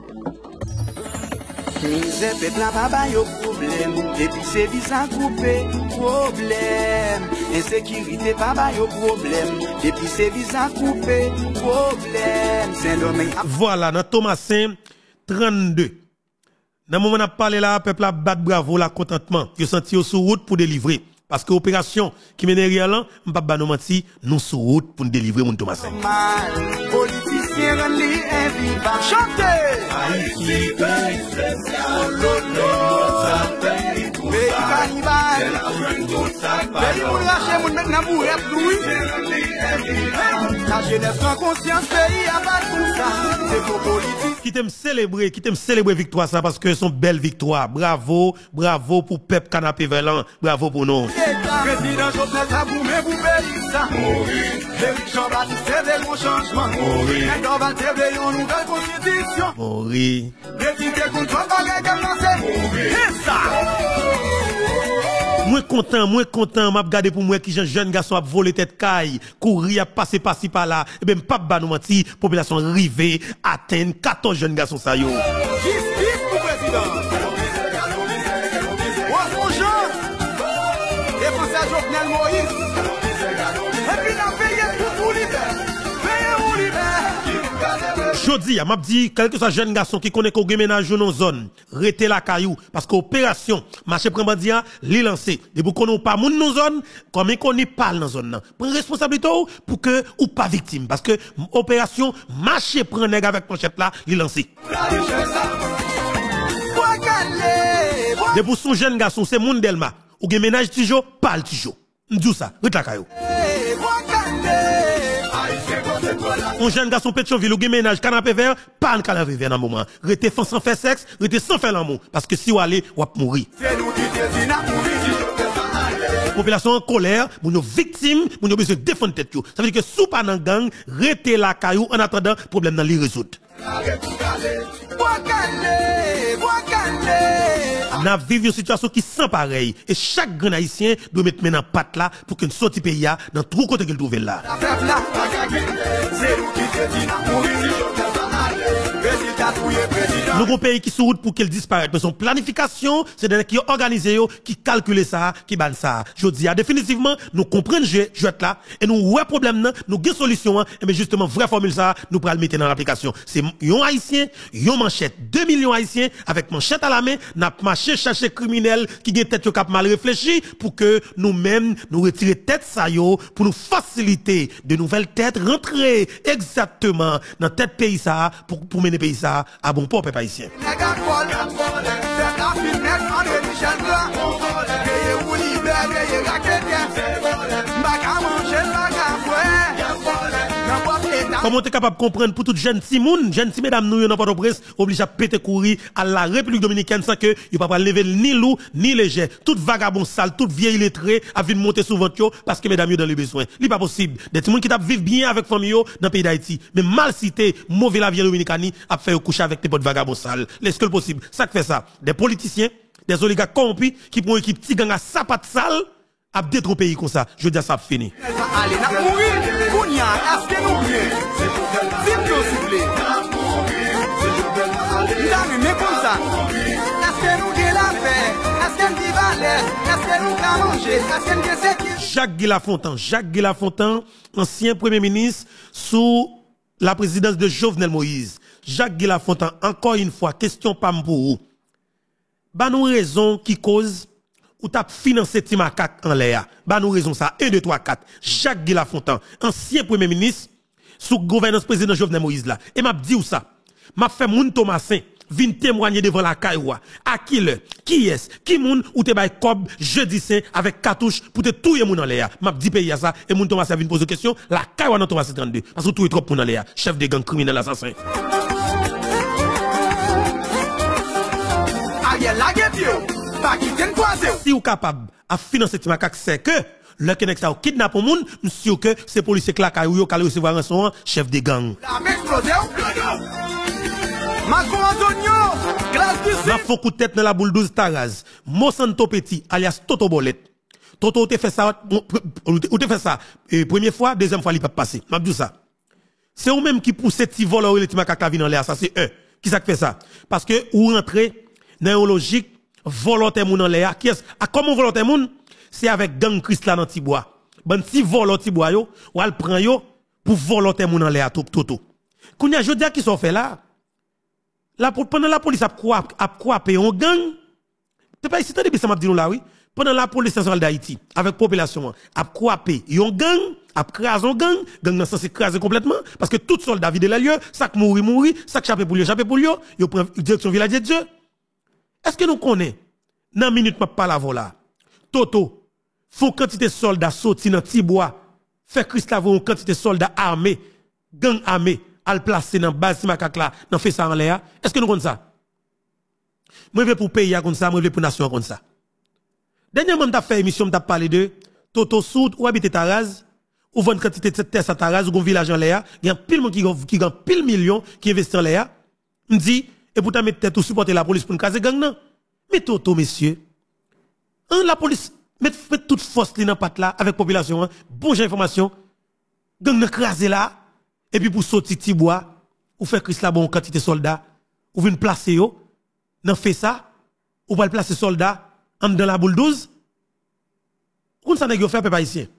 Misère peuple n'a pas yo problème, depuis c'est visa coupé, problème. Insécurité pas yo problème, depuis c'est visa coupé, problème. C'est l'homme. Voilà, dans Thomasin trente-deux. Dans le moment où on a parlé là, peuple a battu bravo, la contentement. Yo senti yo sur route pour délivrer. Parce que l'opération qui mène rien là, m'pa ba nous menti, nous sur route pour nous délivrer mon Thomasin. Politicien li invivant chanter. Haïti pays spécial, lolo, pays cannibale. Pays pour lâcher mon maintenant pour être louis. La jeunesse prend conscience, pays a pas tout ça. C'est pour politique. Qui t'aime célébrer, qui t'aime célébrer victoire ça parce que son belle victoire. Bravo, bravo pour Pep Canapé Velan, bravo pour nous. Président Jovenel Taboumé vous payez ça. Éric Jean-Baptiste c'est mon changement. Edouard Valteve une nouvelle constitution. Mori. Député contre Bagay Gamnassé. Et ça. Moi content, moi content, m'a regardé pour moi qui jeune garçon a volé tête caille, courir a passé par-ci par-là, et ben pas ba nous menti, population rivée, atteindre quatorze jeunes garçons ça yo. Justice pour président. Jovenel Moïse. Et puis la paye pour vous libérer. Paye vous libérer. Jodi, m'a dit, quel que soit jeune garçon qui connaît qu'on ménage dans zone, rete la caillou, parce qu'opération, marché prend bandia, li lancé. De vous connaissez pas moun dans zone, comme qu'on n'y parle dans zone. Prends responsabilité pour que, ou pas victime, parce que, opération, marché prend nèg avec pochette là, li lancé. De pour son jeune garçon, c'est moun Delma. Ou gen ménage toujours, parle toujours. M'dou ça, rete la caillou. Un jeune garçon Pétionville ou gen ménage canapé vert, parle canapé vert dans le moment. Rete sans faire sexe, rete sans faire l'amour. Parce que si ou allez, ou ap mourir. Population en colère, moun yo victime, moun yo besoin de défendre tête yo. Ça veut dire que sous pas dans gang, rete la caillou en attendant problème dans li résoudre. N'a vivre une situation qui sans pareil et chaque grand haïtien doit mettre maintenant patte là pour qu'une sortie pays dans tout côté qu'il trouve là. Nous avons un pays qui sous route pour qu'il disparaisse. Mais son planification, c'est des qui organisé, qui calcule ça, qui ban ça. Je dis, définitivement, nous comprenons je jouet là, et nous, ouais problème, nous avons solution, et mais justement, vraie formule ça, nous pourrons le mettre dans l'application. C'est yon haïtien, yon manchette, deux millions haïtiens, avec manchette à la main, n'a marché chercher criminel qui gen tête yo cap mal réfléchi, pour que nous-mêmes, nous retirer tête ça yo, pour nous faciliter de nouvelles têtes, rentrer exactement dans tête pays ça, pour, pour mener pays ça à bon port, peuple haïtien. Comment t'es capable de comprendre pour toute jeune Timoun, jeune si mesdames nous, y'en a pas de presse, obligé à péter courir à la République Dominicaine sans que y'en pas lever ni loup, ni léger. Tout vagabond sale, toute vieille lettrée, a vu monter sous ventre, parce que mesdames, y'ont dans les besoins. Li pas possible. Des Timoun qui t'a vivre bien avec famille, dans le pays d'Haïti. Mais mal cité, mauvais la vieille dominicani, a fait coucher avec tes potes vagabonds sales. Est-ce que le possible? Ça que fait ça. Des politiciens, des oligarques corrompus, qui prennent équipe petit gang à sapat sale, à détruire pays comme ça. Je veux dire, ça fini. Allez, n'a mourir, Kounia, est-ce que nous bien? Vite, s'il vous plaît. Mais comme ça, est-ce que nous avons la paix? Est-ce que nous vivons à l'aise? Est-ce que nous avons mangé? Est-ce que nous avons sécurité? Jacques Guy Lafontaine, Jacques Guy Lafontaine, ancien premier ministre sous la présidence de Jovenel Moïse. Jacques Guy Lafontaine, encore une fois, question pas pour vous. Bah nous raison qui cause ou t'as financé Timakak en l'air. Bah nous raison ça. un, deux, trois, quatre. Jacques Guy Lafontaine, ancien premier ministre sous gouvernance président Jovenel Moïse là. Et m'a dit ou ça. M'a fait moun Thomasin vin témoigner devant la caïwa. À qui le? Qui est-ce? Qui moun ou te bay kob jeudi saint avec cartouche pour te touyer moun en l'air. M'a dit pays à ça et moun Thomasin vin poser question. La caïwa dans Thomasin trente-deux. Parce que tout est trop moun en l'air. Chef de gang criminel assassin. Si vous capable à financer Timakak, c'est que le Kenek sa kidnappe au monde, monsieur que c'est policier qui la caillou yo kal recevoir un son chef de gang. Ma font coup de tête dans la boule douze Taraz. Monsanto Petit alias Toto Bolette. Toto te fait ça ou te fait ça et première fois, deuxième fois il pas passer. M'a dit ça. C'est ou même qui pousse ti voleur le Timakak la vie dans l'air, ça c'est un. Qui ça fait ça? Parce que ou rentrer dans une logique volontaire moun en l'air. Qui est à comment volontaire moun? C'est avec gang Christ là dans Tibois. Bon si volontaire Tibois yo, ou al prend yo pour volontaire moun en l'air tout toto. Kounya je dis qui sont fait là. Là pendant la police a quoi a quoi payer un gang. T'es pas ici depuis ça m'a dit nous là oui. Pendant la police nationale d'Haïti avec population a quoi payer un gang, a craser un gang, gang nan censé craser complètement parce que tout soldat vide les lieux, ça mourir mourir, ça chaper pour lui, chaper pour lui, yo prend direction village de Dieu. Est-ce que nous connaissons, dans minute ma pas la voilà, Toto, faut quantité de soldats sorti dans Tibois, fait Christ la une quantité de soldats armés, gang armés, à le placer dans base Timakak là, dans fait ça en l'air. Est-ce que nous connaissons ça? Moi je veux pour pays comme ça, moi je veux pour nation comme ça. Dernièrement t'as fait émission, t'as parlé de Toto Soud ou habite Taraz, ou vendre quantité de terre à Taraz ou un village en l'air, il y a pile monde qui qui gagne pile millions qui investit en l'air. Me dit et pour ta mettre tête ou supporter la police pour nous caser gang non. Mais Toto monsieur, hein, la police met toute force li dans patte là avec population, hein, bon j'ai information, gang nan craser là et puis pour sortir Tibois ou faire Christ là bon quantité soldats ou venir placer yo, nan fait ça ou va placer soldats en dans la boule douze. Qu'on ça nèg yo fait peuple haïtien.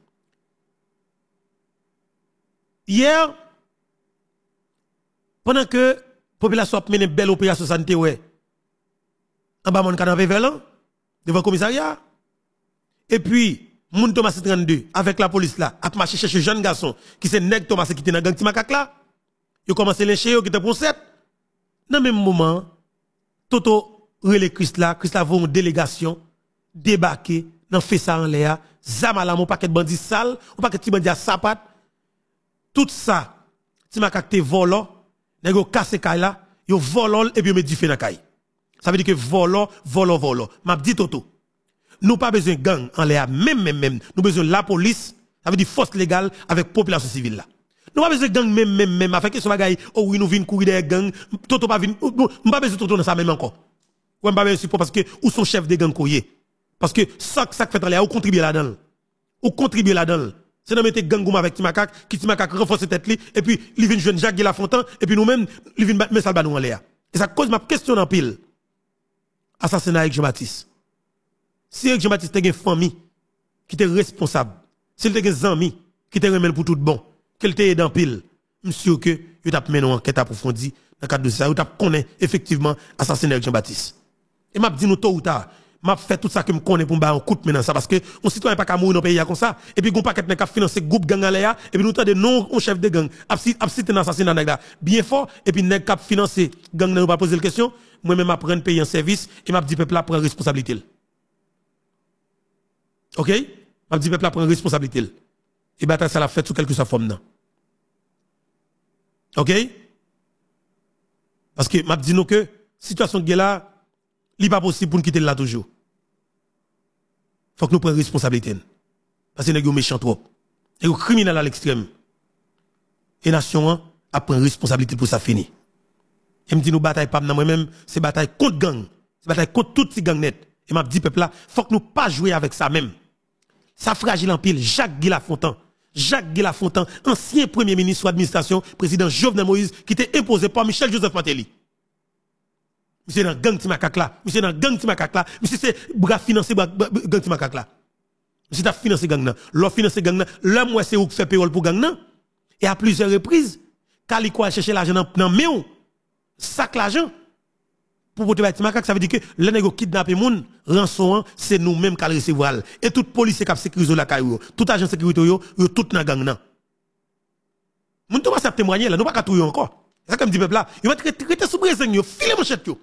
Hier pendant que population a mené une belle opération santé ouais. En bas mon canapé velant devant le commissariat. Et puis moun Thomas trente-deux avec la police là a marché chercher jeune garçon qui c'est nèg Thomas qui était dans gang Timakak là. Yo commencé lyncher yo qui était pour sept. Dans même moment Toto relé Christ là, Christ là vont une délégation débarquer dans fait ça en l'air, zamala mon paquet de bandits sales, un paquet de bandits à sapat. Tout ça Timakak te volo, nèg yo casse kay là, yo volol et puis met du feu dans kay. Ça veut dire que volo, volo, volo. M'a dit Toto. Nous pas besoin de gang en l'air, même, même, même. Nous besoin de la police, ça veut dire force légale avec population civile là. Nous pas besoin de gang même, même, même. Avec ce bagay, oh oui, nous venons courir des gangs. Toto pas venir, nous pas besoin de Toto dans ça même encore. Ou pas besoin parce que, ou son chef de gang koye. Parce que ça, ça fait en l'air, ou contribuer là-dedans. Ou contribuer là-dedans. C'est de mettre gang avec Timakak, qui Timakak renforce tête li, et puis, il vient jeune Jacques Lafontaine, et puis nous-mêmes, il vient mettre ça nous en l'air. Et ça cause ma question en pile. Assassinat avec Jean-Baptiste. Si Eric Jean-Baptiste a une famille qui était responsable, s'il a des amis qui te remettent pour tout bon, qu'il te dans pile, monsieur que il t'a mené une enquête approfondie dans le cadre de ça, il t'a connaît effectivement assassinat avec Jean-Baptiste. Et m'a dit nous tôt ou tard, m'a fait tout ça que me connaît pour me un coup de main dans ça parce que on citoyen pas qu'à mourir dans pays comme ça et puis gon paquet n'a qu'à financer groupe gang en l'air et puis nous tande non on chef de gang a cité un assassinat nèg là bien fort et puis nèg cap financer gang n'a pas poser la question moi même apprendre payer en service et m'a dit peuple là prend responsabilité. OK? M'a dit peuple là prend responsabilité. Et bataille ça l'a fait sous quelque soit forme là. OK? Parce que m'a dit nous que situation qui est là il n'est pas possible pour nous quitter là toujours. Il faut que nous prenions responsabilité. Parce que nous sommes méchants trop. Et nous sommes criminels à l'extrême. Et la nation a pris responsabilité pour ça finir. Et me dit nous bataille pas moi-même, c'est bataille contre gang. C'est bataille contre toutes ces gangs net. Et m'a dit peuple là, faut que nous pas jouer avec ça même. Ça fragile en pile Jacques Guy Lafontaine. Jacques Guy Lafontaine, ancien premier ministre de l'administration, président Jovenel Moïse, qui était imposé par Michel Joseph Martelly. Monsieur dans gang Timakak là, monsieur dans gang Timakak là, monsieur c'est bras financé gang Timakak là. Monsieur t'a financé gang là, l'on financé gang là, l'homme ouais c'est où fait payroll pour gang là. Et à plusieurs reprises, Kaliko a cherché l'argent dans main, sac l'argent pour porter Timakak, ça veut dire que le nèg kidnapper moun, rançon c'est nous-mêmes qui recevoir et toute police qui sécurise la caillou, tout agent sécurité yo, yo tout dans gang là. Moun tout pas témoigner là, nous pas tout encore. C'est ça comme dit peuple là, il va traiter sous brésen yo, filer manchette yo.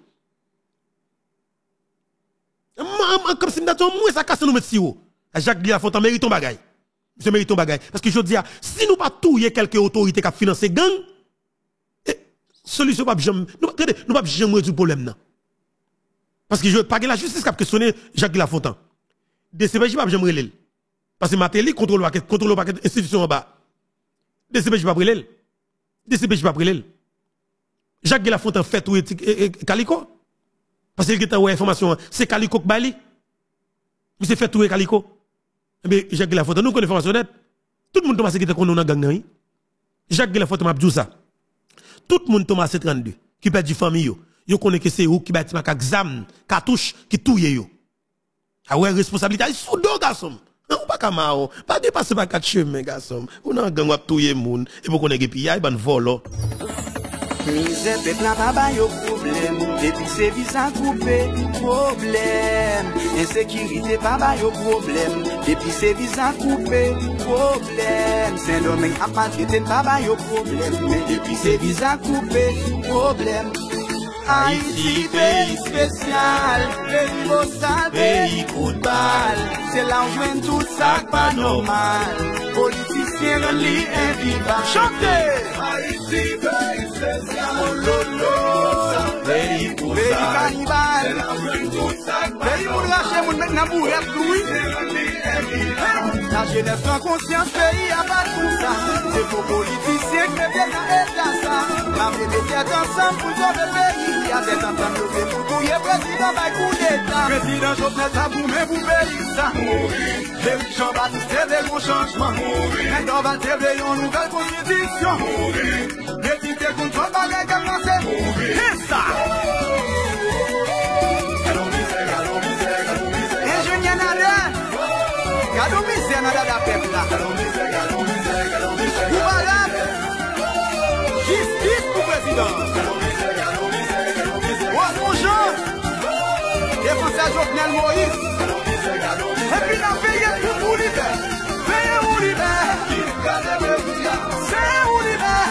Comme si nous avons moins ça casse nous mettre si haut. Jacques Guy Lafontaine mérite ton bagay. Monsieur mérite ton bagay. Parce que je dis, si nous pas touiller quelques autorités qui financent gang, solution pas jamais, nous nous pas jamais résoudre le problème là. Parce que je pas la justice qui a questionné Jacques Guy Lafontaine. D C P J pas jamais relève. Parce que Matéli contrôle paquet contrôle paquet institution en bas. D C P J pas relève. D C P J pas relève. Jacques Guy Lafontaine fait tout Kaliko. Parce qu'il y a une information, c'est Kaliko qui bali. Mais c'est fait tout Kaliko. Mais Jacques Guy Lafontaine, nous connaissons l'information net. Tout le monde tombe à ce qui est dans gang. Jacques Guy Lafontaine m'a dit ça. Tout le monde tombe à trente-deux qui perd du famille. Yo connaît que c'est où qui bâtit ma exam, cartouche, qui touye yo. Ah ouais, responsabilité, il sous dos, garçon. Non, pas kamao, pas dépasser par quatre chemins, garçon. On a un gang wap touye moun, et pour qu'on ait pi, y'a ban volo. Misère peuple n'a pas yo problème, depuis c'est visa coupé, problème. Insécurité pas yo problème, depuis c'est visa coupé, problème. Saint-Domingue a pas traité pas yo problème, mais depuis c'est visa coupé, problème. Haïti, pays spécial, pays beau sale, pays coup de balle. C'est là où joue tout ça pas normal. Politiciens rendent-les invivables. Chantez! Haïti, pays spécial, lolo, pays coup de balle. Pays cannibale, pays pour lâcher mon mec n'a bourrette, oui. La jeunesse prend conscience, pays à battre pour ça. C'est pour politiciens qui viennent à état ça. La vérité est ensemble pour sauver le pays. Il y a des ententes de fait pour tout, il y a président by coup d'état. Président Jovenel ça pour mais vous payez ça. Éric Jean-Baptiste c'est des gros changements. Maintenant on va télé une nouvelle constitution. Détité contre le bagage qui a commencé. C'est ça. Ingénieur Nada. Gado misère Nada da peuple là. Vous malade. Justice pour président. Défenseur Jovenel Moïse. Et puis dans le pays, tout pour l'hiver. Pays où l'hiver. C'est où l'hiver.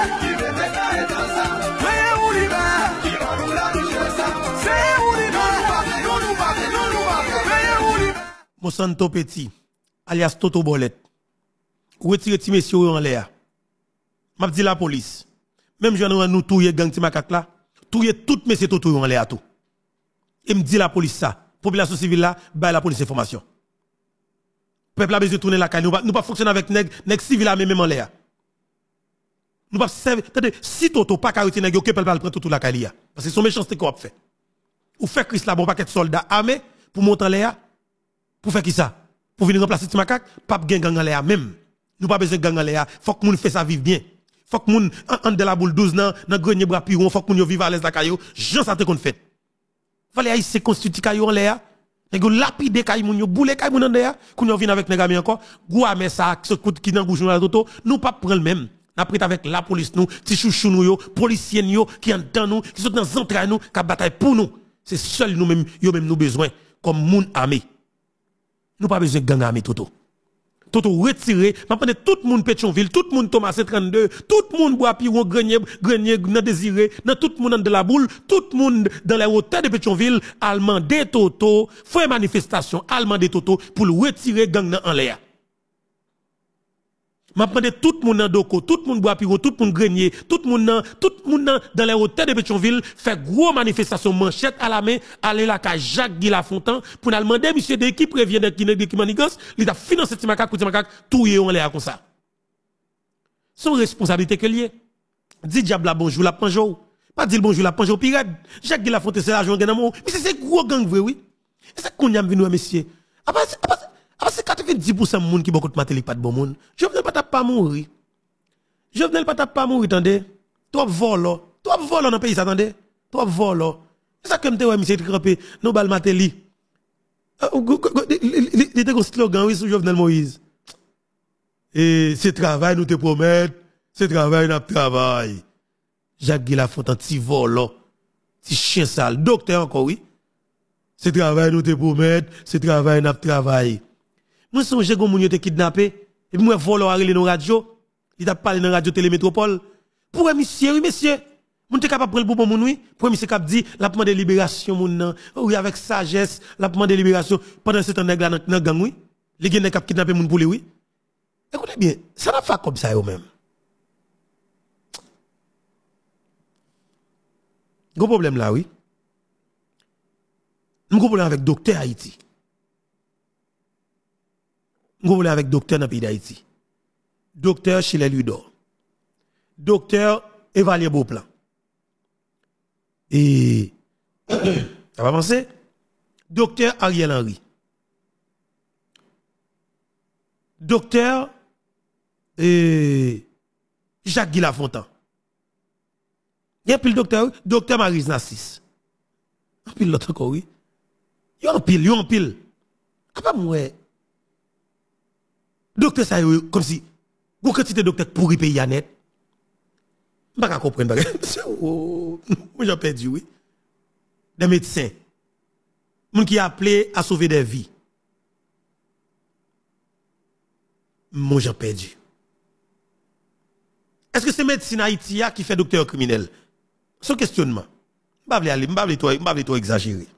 Pays où l'hiver. C'est où l'hiver. Pays où l'hiver. Monsanto Petit, alias Toto Bolette. Ou retirez ti messieurs en l'air. M'a dit la police. Même je nous touye gang ti makak là. Touye tout messieurs Toto en l'air tout. Et me dit la police ça. Population civile là, bah la police information. Peuple a besoin de tourner la caille. Nous pas, nous pas fonctionner avec nèg, nèg civil là même en l'air. Nous pas servir. Attendez, si Toto pas carité nèg, que peuple va prendre tout la caille. Parce que son méchanceté qu'on a fait. Ou fait Christ là, bon paquet de soldats armés pour monter en l'air. Pour faire qui ça? Pour venir remplacer Timakak, pas gang gang en l'air même. Nous pas besoin de gang en l'air. Faut que moun fait ça vivre bien. Faut que moun en de la boule douze nan nan grenier bras piron, faut que moun yo vive à l'aise la caillou. Jean ça te qu'on fait. Fallait haïtien constitue caillou en l'air. Nèg lapide kay moun yo boule kay moun en l'air, qu'on yo vinn avec nèg ami encore. Gou amé ça ce coup qui dans gouche la toto, nous pas prendre le même. N'a pris avec la police nous, ti chouchou nous yo, policiers yo qui en dans nous, qui sont dans entrailles nous, qui bataille pour nous. C'est seul nous même yo même nous besoin comme moun armé. Nous pas besoin de gang armé toto. Toto retiré, m'a prendre tout le monde Pétionville, tout le monde Thomas trente-deux, tout le monde bois piron grenier grenier nan désiré, dans tout le monde de la boule, tout le monde dans les hôtels de Pétionville, allemand des Toto, fait manifestation allemand des Toto pour le retirer gang nan en l'air. M'a prendre tout le monde dans doko, tout le monde bois piron, tout le monde grenier, tout le monde tout le monde dans les hôtels de Pétionville, fait gros manifestation manchette à la main, aller là ka Jacques Guy Lafontaine pour nous demander monsieur de qui prévient de qui de qui manigance, il a financé ti makak pour ti makak tout y en l'air comme ça. Son responsabilité que lié. Dit diable la bonjour la panjo. Pas dire bonjour la panjo pirate. Jacques Guy Lafontaine c'est l'argent gagne mais c'est gros gang vrai oui. Et ça qu'on y a venu monsieur. Après après c'est quatre-vingt-dix pour cent moun qui beaucoup de matéli pas de bon moun. Je venais pas t'a pas mourir. Je venais pas t'a pas mourir attendez. Toi vol, toi vol dans pays attendez. Toi vol. C'est ça que me te ouais monsieur crampé non bal matéli. Il était un slogan oui sur Jovenel Moïse. Et c'est travail nous te promettre, c'est travail n'a travail. Jacques Guy Lafontaine ti vol, ti chien sale, docteur encore oui. C'est travail nous te promettre, c'est travail n'a travail. Moi songe que moun yo te kidnappé et puis moi volo arrêter dans radio, il t'a parlé dans radio Télémétropole. Pour monsieur oui monsieur, moun te capable prendre pour moun oui, pour monsieur cap dit la demande de libération moun nan, oui avec sagesse, la demande de libération pendant ce temps nèg là dans gang oui. Les gen cap kidnapper moun pour lui oui. Écoutez bien, ça n'a pas comme ça yo même. Gros problème là oui. Nous gros problème avec docteur Haïti. Nous avons avec docteur dans le pays d'Haïti. Docteur Chile Ludor. Docteur Evalier Beauplan. Et, ça va avancer? Docteur Ariel Henry. Docteur Jacques Guy Lafontaine. Il y a pile docteur, docteur Marise Nassis. Un pile l'autre encore, oui. Il y a un pile, il y a un pile. Ah, pas moi. Docteur ça comme si vous quantité docteur pour y payer net. Je ne comprends pas. Moi j'ai perdu oui. Des médecins. Moun qui appelé à sauver des vies. Moi j'ai perdu. Est-ce que c'est médecine Haïti qui fait docteur criminel? C'est un questionnement. Je ne vais pas trop exagérer.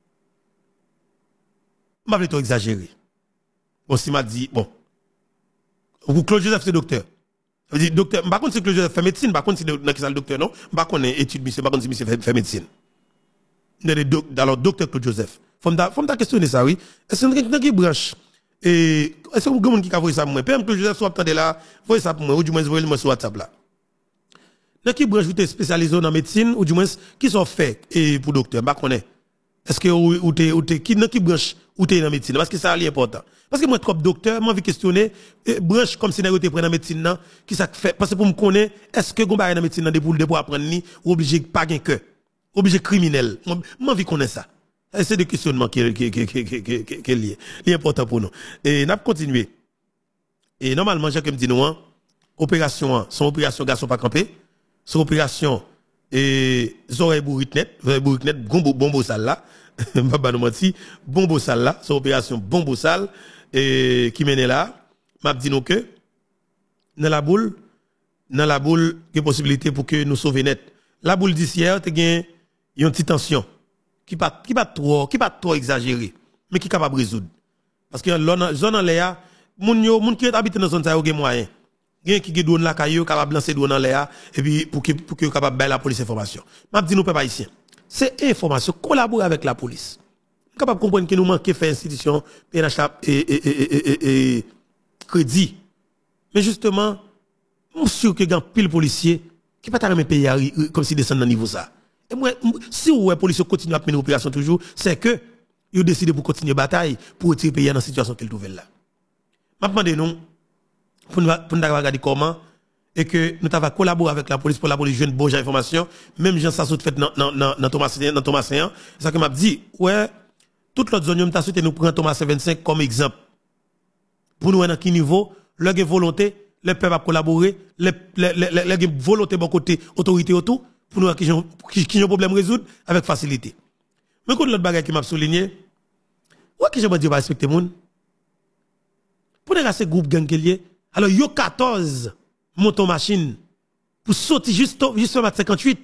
Je ne vais pas trop exagérer. Bon, si m'a dit, bon. Ou Claude Joseph, c'est docteur. Je dis, docteur, par contre, c'est Claude Joseph fait médecine, par contre, c'est le docteur, non? Par contre, étude, monsieur, par contre, c'est monsieur fait médecine. Alors, docteur Claude Joseph. Faut me questionner ça, oui. Est-ce que vous avez une branche? Et, est-ce que vous avez une qui a voyé ça pour moi? P M Claude Joseph, soit attendez là, voyez ça pour moi, ou du moins, voyez le sur WhatsApp là. Dans qui branche vous êtes spécialisé dans médecine, ou du moins, qui sont faits, et pour docteur? Bah, qu'on est. Est-ce que ou t'es, ou t'es, qui, dans qui branche, ou t'es dans médecine? Parce que ça, c'est important. Parce que moi, trop docteur, moi, je questionner, branche comme si vous êtes dans médecine, non, qui ça fait, parce que pour me connaître, est-ce que vous êtes dans médecine, dans pour, pour apprendre, ni, ou obligé, pas gain que, obligé criminel? Moi, moi, je connais ça. C'est des questionnements qui, qui, qui, qui, qui, qui, qui, qui liés. C'est important pour nous. Et, n'a pas continué. Et, normalement, j'ai comme dit nous, hein, opération, son opération garçon pas campé, son opération, et, Zoré Bourritnet, Zoré Bourritnet, bombo, bombo sale là, pas nous mentir, bombo sale là, son opération bombo sale, et, qui mène là, m'a dit nous que, dans la boule, dans la boule, il y a possibilité pour que nous sauvions net. La boule d'ici, hier, il y a une petite tension, qui pas, qui pas trop, qui pas trop exagéré, mais qui est capable de résoudre. Parce que dans zone en l'air, moun yo, moun qui habite dans zone ça, il y a moyen. Gen qui gen douane la caillou capable lancer douane en l'air et puis pour que pour que capable bailler la police information. M'a dit nous peuple haïtien. C'est information collaborer avec la police. Capable comprendre que nous manquons faire institution P N H et et et et et crédit. Mais justement, je suis sûr que gan pile policier qui pas ta payer comme si descend dans niveau ça. Et moi si ouais police continue à mener opération toujours, c'est que ils décidé pour continuer bataille pour retirer pays dans situation qu'il trouve là. M'a demandé nous pour nous regarder comment et que nous avons collaboré avec la police pour la police jeune bonne information, même gens ça fait dans dans dans Thomas dans Thomas c'est ça que m'a dit ouais toute l'autre zone t'a souhaité nous prendre Thomas vingt-cinq comme exemple pour nous dans quel niveau leur volonté les peuples a collaboré les les les, les volonté bon côté autorité autour pour nous qui qui qui problème résoudre avec facilité mais quand l'autre bagage qui m'a souligné ouais que je me dis pas respecter monde pour les ces groupe gang lié alors yo quatorze moto machine pour sortir juste juste à cinquante-huit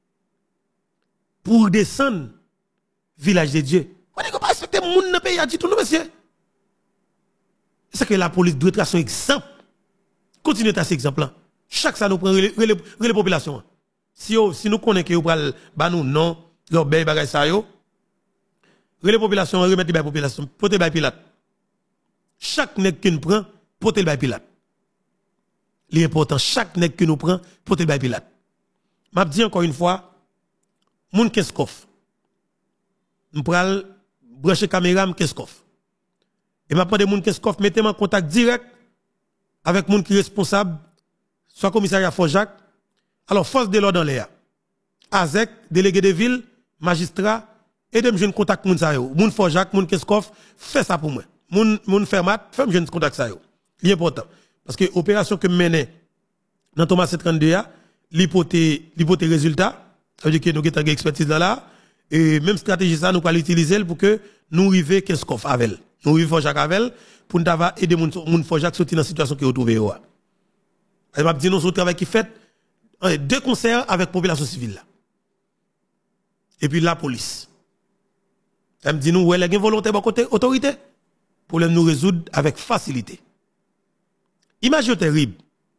pour descendre village de Dieu on ne peut pas respecter monde dans pays a dit tout nous monsieur c'est que la police doit tracer un exemple continuez à tracer exemple là chaque ça nous prend les populations si si nous connaissons que vous pral ba nous non leur bay bagay ça yo les populations remettre les populations porter bay Pilate chaque nèg que nous prend porter bay Pilate l'important chaque nèg que nous prend porter bay Pilate m'a dit encore une fois moun Kenskoff nous pral brancher caméra Kenskoff et m'a demandé moun Kenskoff mettez-moi en contact direct avec moun qui responsable soit commissariat Fort-Jacques alors force de l'ordre dans l'air Azek délégué de ville magistrat et de me jeune contact moun sa yo moun Fort-Jacques moun Kenskoff fait ça pour moi moun moun Fermat fait me jeune contact ça yo l'important parce que opération que mené dans Thomas trente-deux a l'hypothèse l'hypothèse résultat ça veut dire que nous avons une expertise là là et même stratégie ça nous allons l'utiliser pour que nous arrivions Kenskoff avec nous arrivions Fort-Jacques avec pour nous aider moun moun Fort-Jacques sortir dans situation que vous trouvez yo elle m'a dit non ce travail qui fait deux concerts avec la population civile là. Et puis la police. Elle me dit nous ouais les volonté bon côté autorité pour nous résoudre avec facilité. Image terrible.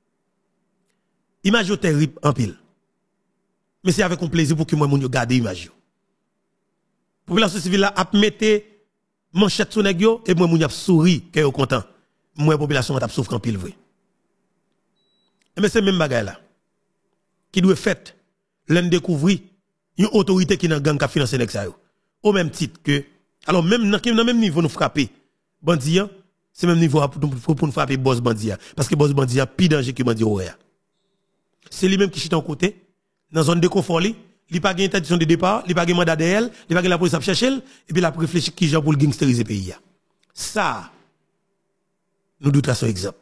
Image terrible en pile. Mais c'est avec un plaisir pour que moi moun yo garder image. Population civile là a mettre manchette sur nèg yo et moi moun y a souri que yo content. Moi population a souffre en pile vrai. Mais c'est même bagay là qui doit fait l'en découvrir une autorité qui dans gang qui financer nèg ça yo. Au même titre que alors même dans le même niveau nous frapper bandit c'est même niveau pour pour nous frapper boss bandit parce que boss bandit pire danger que bandit horaire. C'est lui même qui chite en côté dans zone de confort li, il pas gain interdiction de départ, il pas gain mandat d'elle, il pas gain la police à chercher et puis la réfléchir qui genre pour le gangsteriser pays. Ça nous doutons son exemple.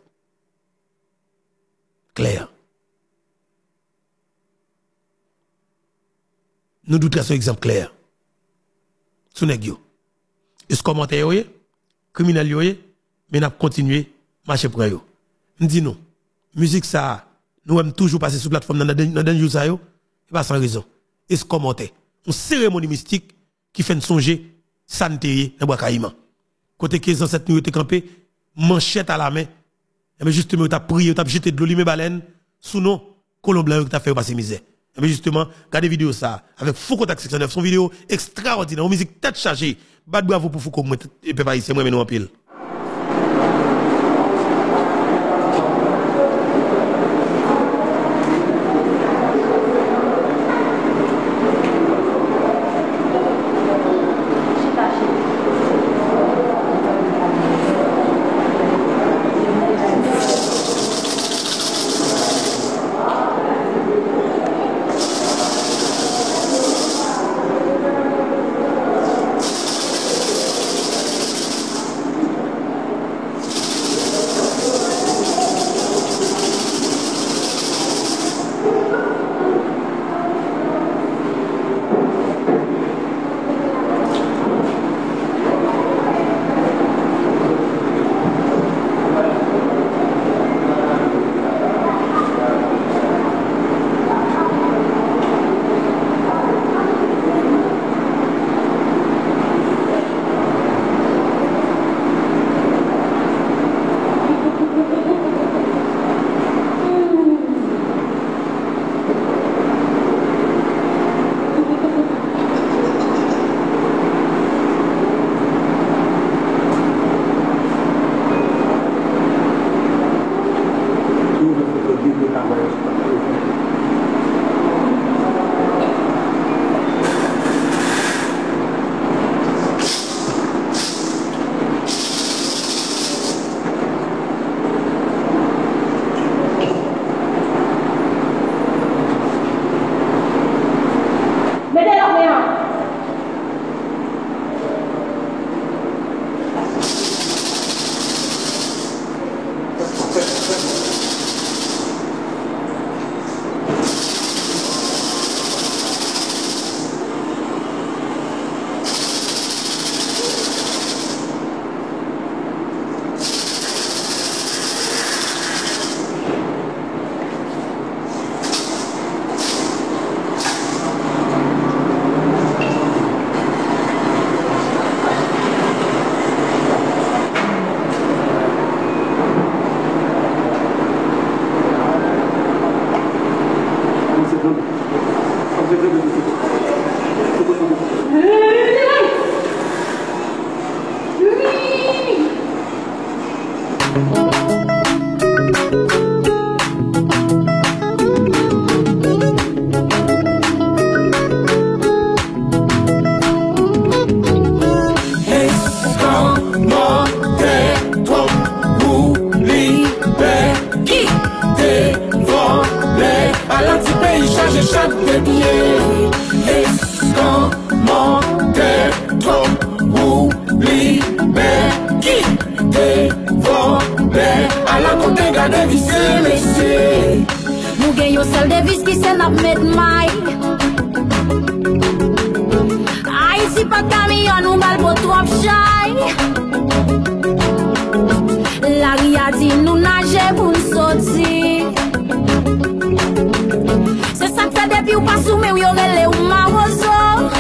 Clair. Nous doutons son exemple clair. Sous nèg yo. Est-ce commentaire yo, criminel yo, mais n'a continuer marcher pour yo. Nous dit non. Musique ça nous aime toujours passer sur plateforme dans dans dans ça yo, pas sans raison. Est-ce commentaire une cérémonie mystique qui fait songer santé dans bois caïman. Côté que dans cette nuit était campé manchette à la main. Mais justement, tu as prié, tu as jeté de l'eau, les baleines, sous nos colons blancs que tu as fait passer misère. Mais justement, regardez vidéo ça, avec Foucault Tax six cent neuf, son vidéo extraordinaire, musique tête chargée. Bad bravo pour Foucault, et peut pas ici, moi, mais nous en pile. Escommenter, trop, oublie, qui dévolé, à l'anti-pays chargé chaque de pied. Escommenter, trop, oublie, qui dévolé, à la côté garde vissé, messieurs. Nous gagnons celle de vis qui s'en a met maille. Haïti pas camion, nous bal pour trop chay. La ria dit nous nager pour nous sortir. C'est ça que fait depuis ou pas soumis ou yorele ou marozo.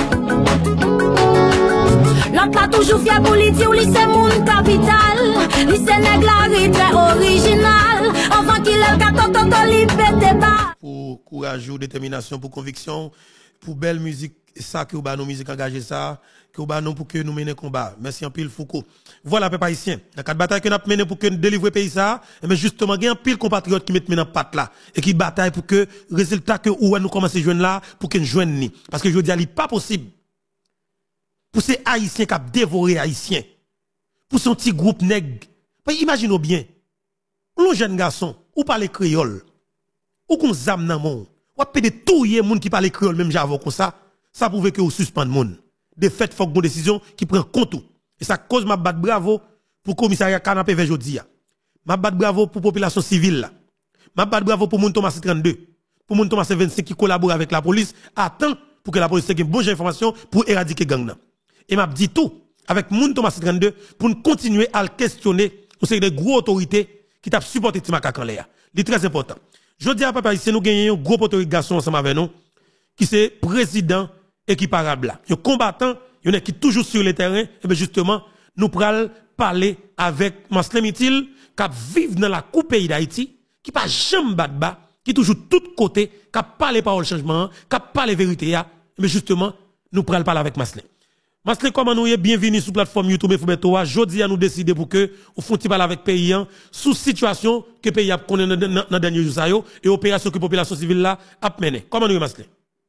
L'autre pas toujours fier pour lui dire ou lui c'est mon capital. Lui c'est nègre la ri très original. Avant qu'il ait le gâteau, toto li pète bas. Pour courage ou détermination, pour conviction, pour belle musique, ça que vous avez nos musiques engagées ça, que vous avez pour que nous menions combat. Merci en pile Foucault. Voilà, peuple haïtien. Dans quatre batailles que nous avons menées pour que nous délivrer le pays ça, mais justement, il y a un pile compatriotes qui mettent maintenant patte là, et qui bataille pour que, résultat que où nous commençons à joindre là, pour que nous joignions. Parce que je dis, il n'est pas possible. Pour ces haïtiens qui ont dévoré haïtiens, pour son petit groupe nègre, imaginez bien, un jeune garçon, ou parle créole, ou qu'on zam nan moun, ou a pédé tout yé moun qui parle créole, même j'avoue comme ça, ça prouve que vous suspendez moun. De fait, faut que une décision qui prend compte tout. Et ça cause ma batte bravo pour le commissariat canapé vers jodi. Ma batte bravo pour la population civile là. Ma batte bravo pour moun Thomas trente-deux. Pour moun Thomas vingt-cinq qui collabore avec la police, attend pour que la police ait une bonne information pour éradiquer gang nan. Et m'a dit tout avec moun Thomas trente-deux pour nous continuer à le questionner au sein des gros autorités qui t'a supporté Timakak en l'air. C'est très important. Je dis à papa ici, nous gagnons un gros autorité garçon ensemble avec nous, qui c'est président équiparable là. Un combattant, il y en a qui toujours sur le terrain, et bien justement, nous pral parler avec Maslem Mitil, qui vivent dans la coupe pays d'Haïti, qui pas jamais bat bas, qui toujours tout côté, qui parle par le changement, qui parle la vérité, mais justement, nous pral parler avec Maslem. Maslem, comment nous y bienvenue sur la plateforme YouTube et Foubeto, jodi à nous décider pour que, ou font parler avec pays, sous situation que pays a connaît dans le dernier jour, et opération que la population civile là a mené. Comment nous y Maslem?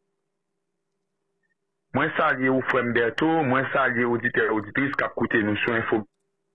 Moi, salue au frère Mberto, moi, salue aux auditeurs et auditrices qui écoutent nous sur Info.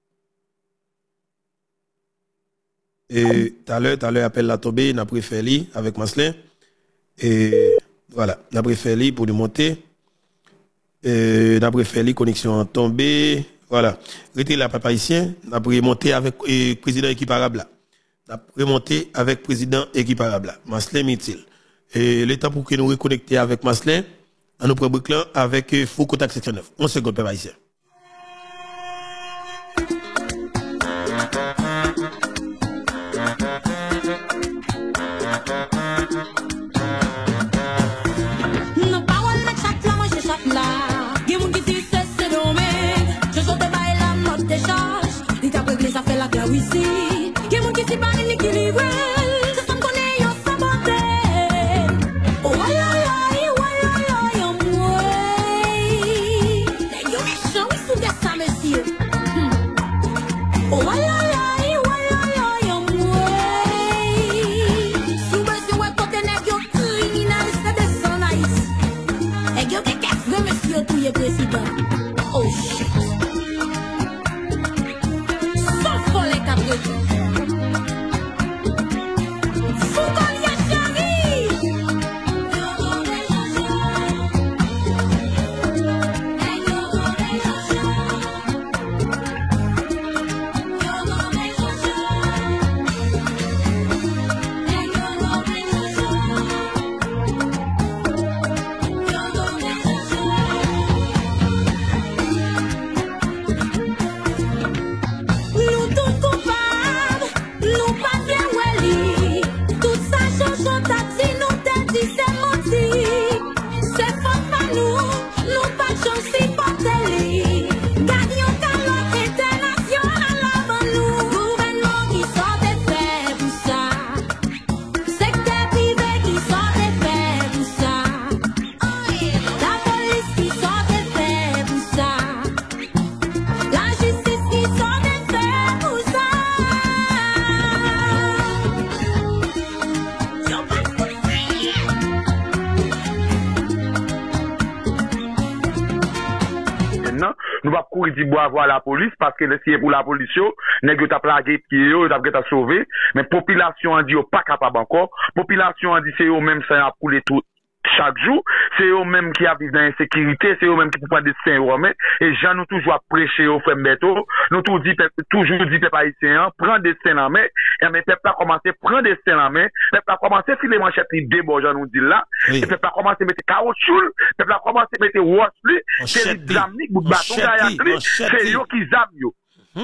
Et tout à l'heure, tout à l'heure, appel la tombée, n'a préféré avec Maslem. Et voilà, n'a préféré pour nous monter. Et n'a préféré connexion tombée. Voilà. Restez là, papa ici, n'a remonté avec le président équiparable là. N'a remonté avec le président équiparable là. Maslem Mitil. Et l'état pour que nous reconnecter avec Maslem. À nous prendre avec Foucault Tax section neuf. On seconde, papa ici. courir dire bravo à la police parce que c'est pour la police, nèg yo t'a plagué pied yo, t'a t'a sauvé, mais population a dit yo pas capable encore, population a dit c'est eux même ça a coulé tout chaque jour, c'est eux même qui a vivre dans l'insécurité, c'est eux même qui pour prendre des saints romains et Jean nous toujours prêcher au frère Beto, nous toujours dit toujours dit peuple haïtien, prendre des saints en main, et mais peuple a commencé prendre des saints en main, peuple a commencé filer manchette débord Jean nous dit là, et peuple a commencé mettre caoutchouc, peuple a commencé mettre wash lui, c'est les amis bout de bâton derrière c'est eux qui zam yo.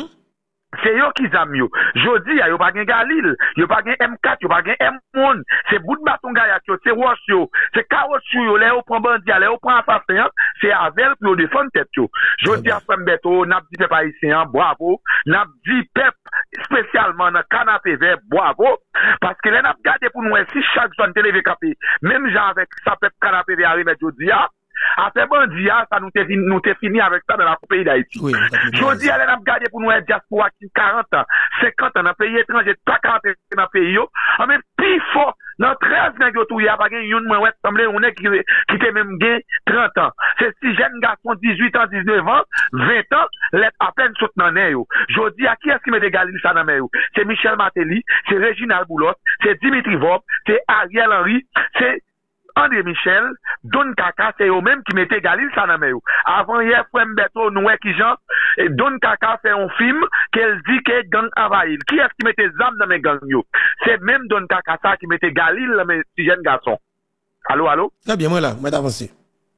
C'est eux qui zam yo. Jodi, yo pas gen Galil, yo pas gen M quatre, yo pas gen M un, c'est bout de bâton gaillard yo, c'est wash yo, c'est caoutchouc yo, là yo prend bandit, là yo prend assassin, c'est avec pour défendre tête yo. Jodi a frère Beto, n'a dit peuple haïtien, bravo, n'a dit peuple spécialement dans canapé vert, bravo, parce que là n'a regardé pour nous si chaque zone télé capé, même gens avec ça peuple canapé vert arrive jodi a après bandit ça nous t'es nous t'es fini avec ça dans la pays d'Haïti. Oui, jodi elle n'a regardé pour nous diaspora qui quarante ans, cinquante ans dans pays étranger, pas quarante dans pays yo, en même plus fort dans treize nèg yo tout y a pas gen yon moi semblé on est qui qui était même gain trente ans. C'est si jeunes garçons dix-huit ans, dix-neuf ans, vingt ans, let à peine saute dans nez yo. Jodi à qui est-ce qui met Galil ça dans nez yo? C'est Michel Martelly, c'est Réginald Boulot, c'est Dimitri Vob, c'est Ariel Henry, c'est André Michel, Don Kaka, c'est eux-mêmes qui mettaient Galil ça dans yo. Avant hier, Frère Beto, nous qui Jean, et Don Kaka fait un film qu'elle dit que gang envahit. Qui est-ce qui mettait zam dans mes gangs yo? C'est même Don Kaka ça qui mettait Galil dans mes petits jeunes garçons. Allô, allô? Très bien, moi là, moi t'avancer.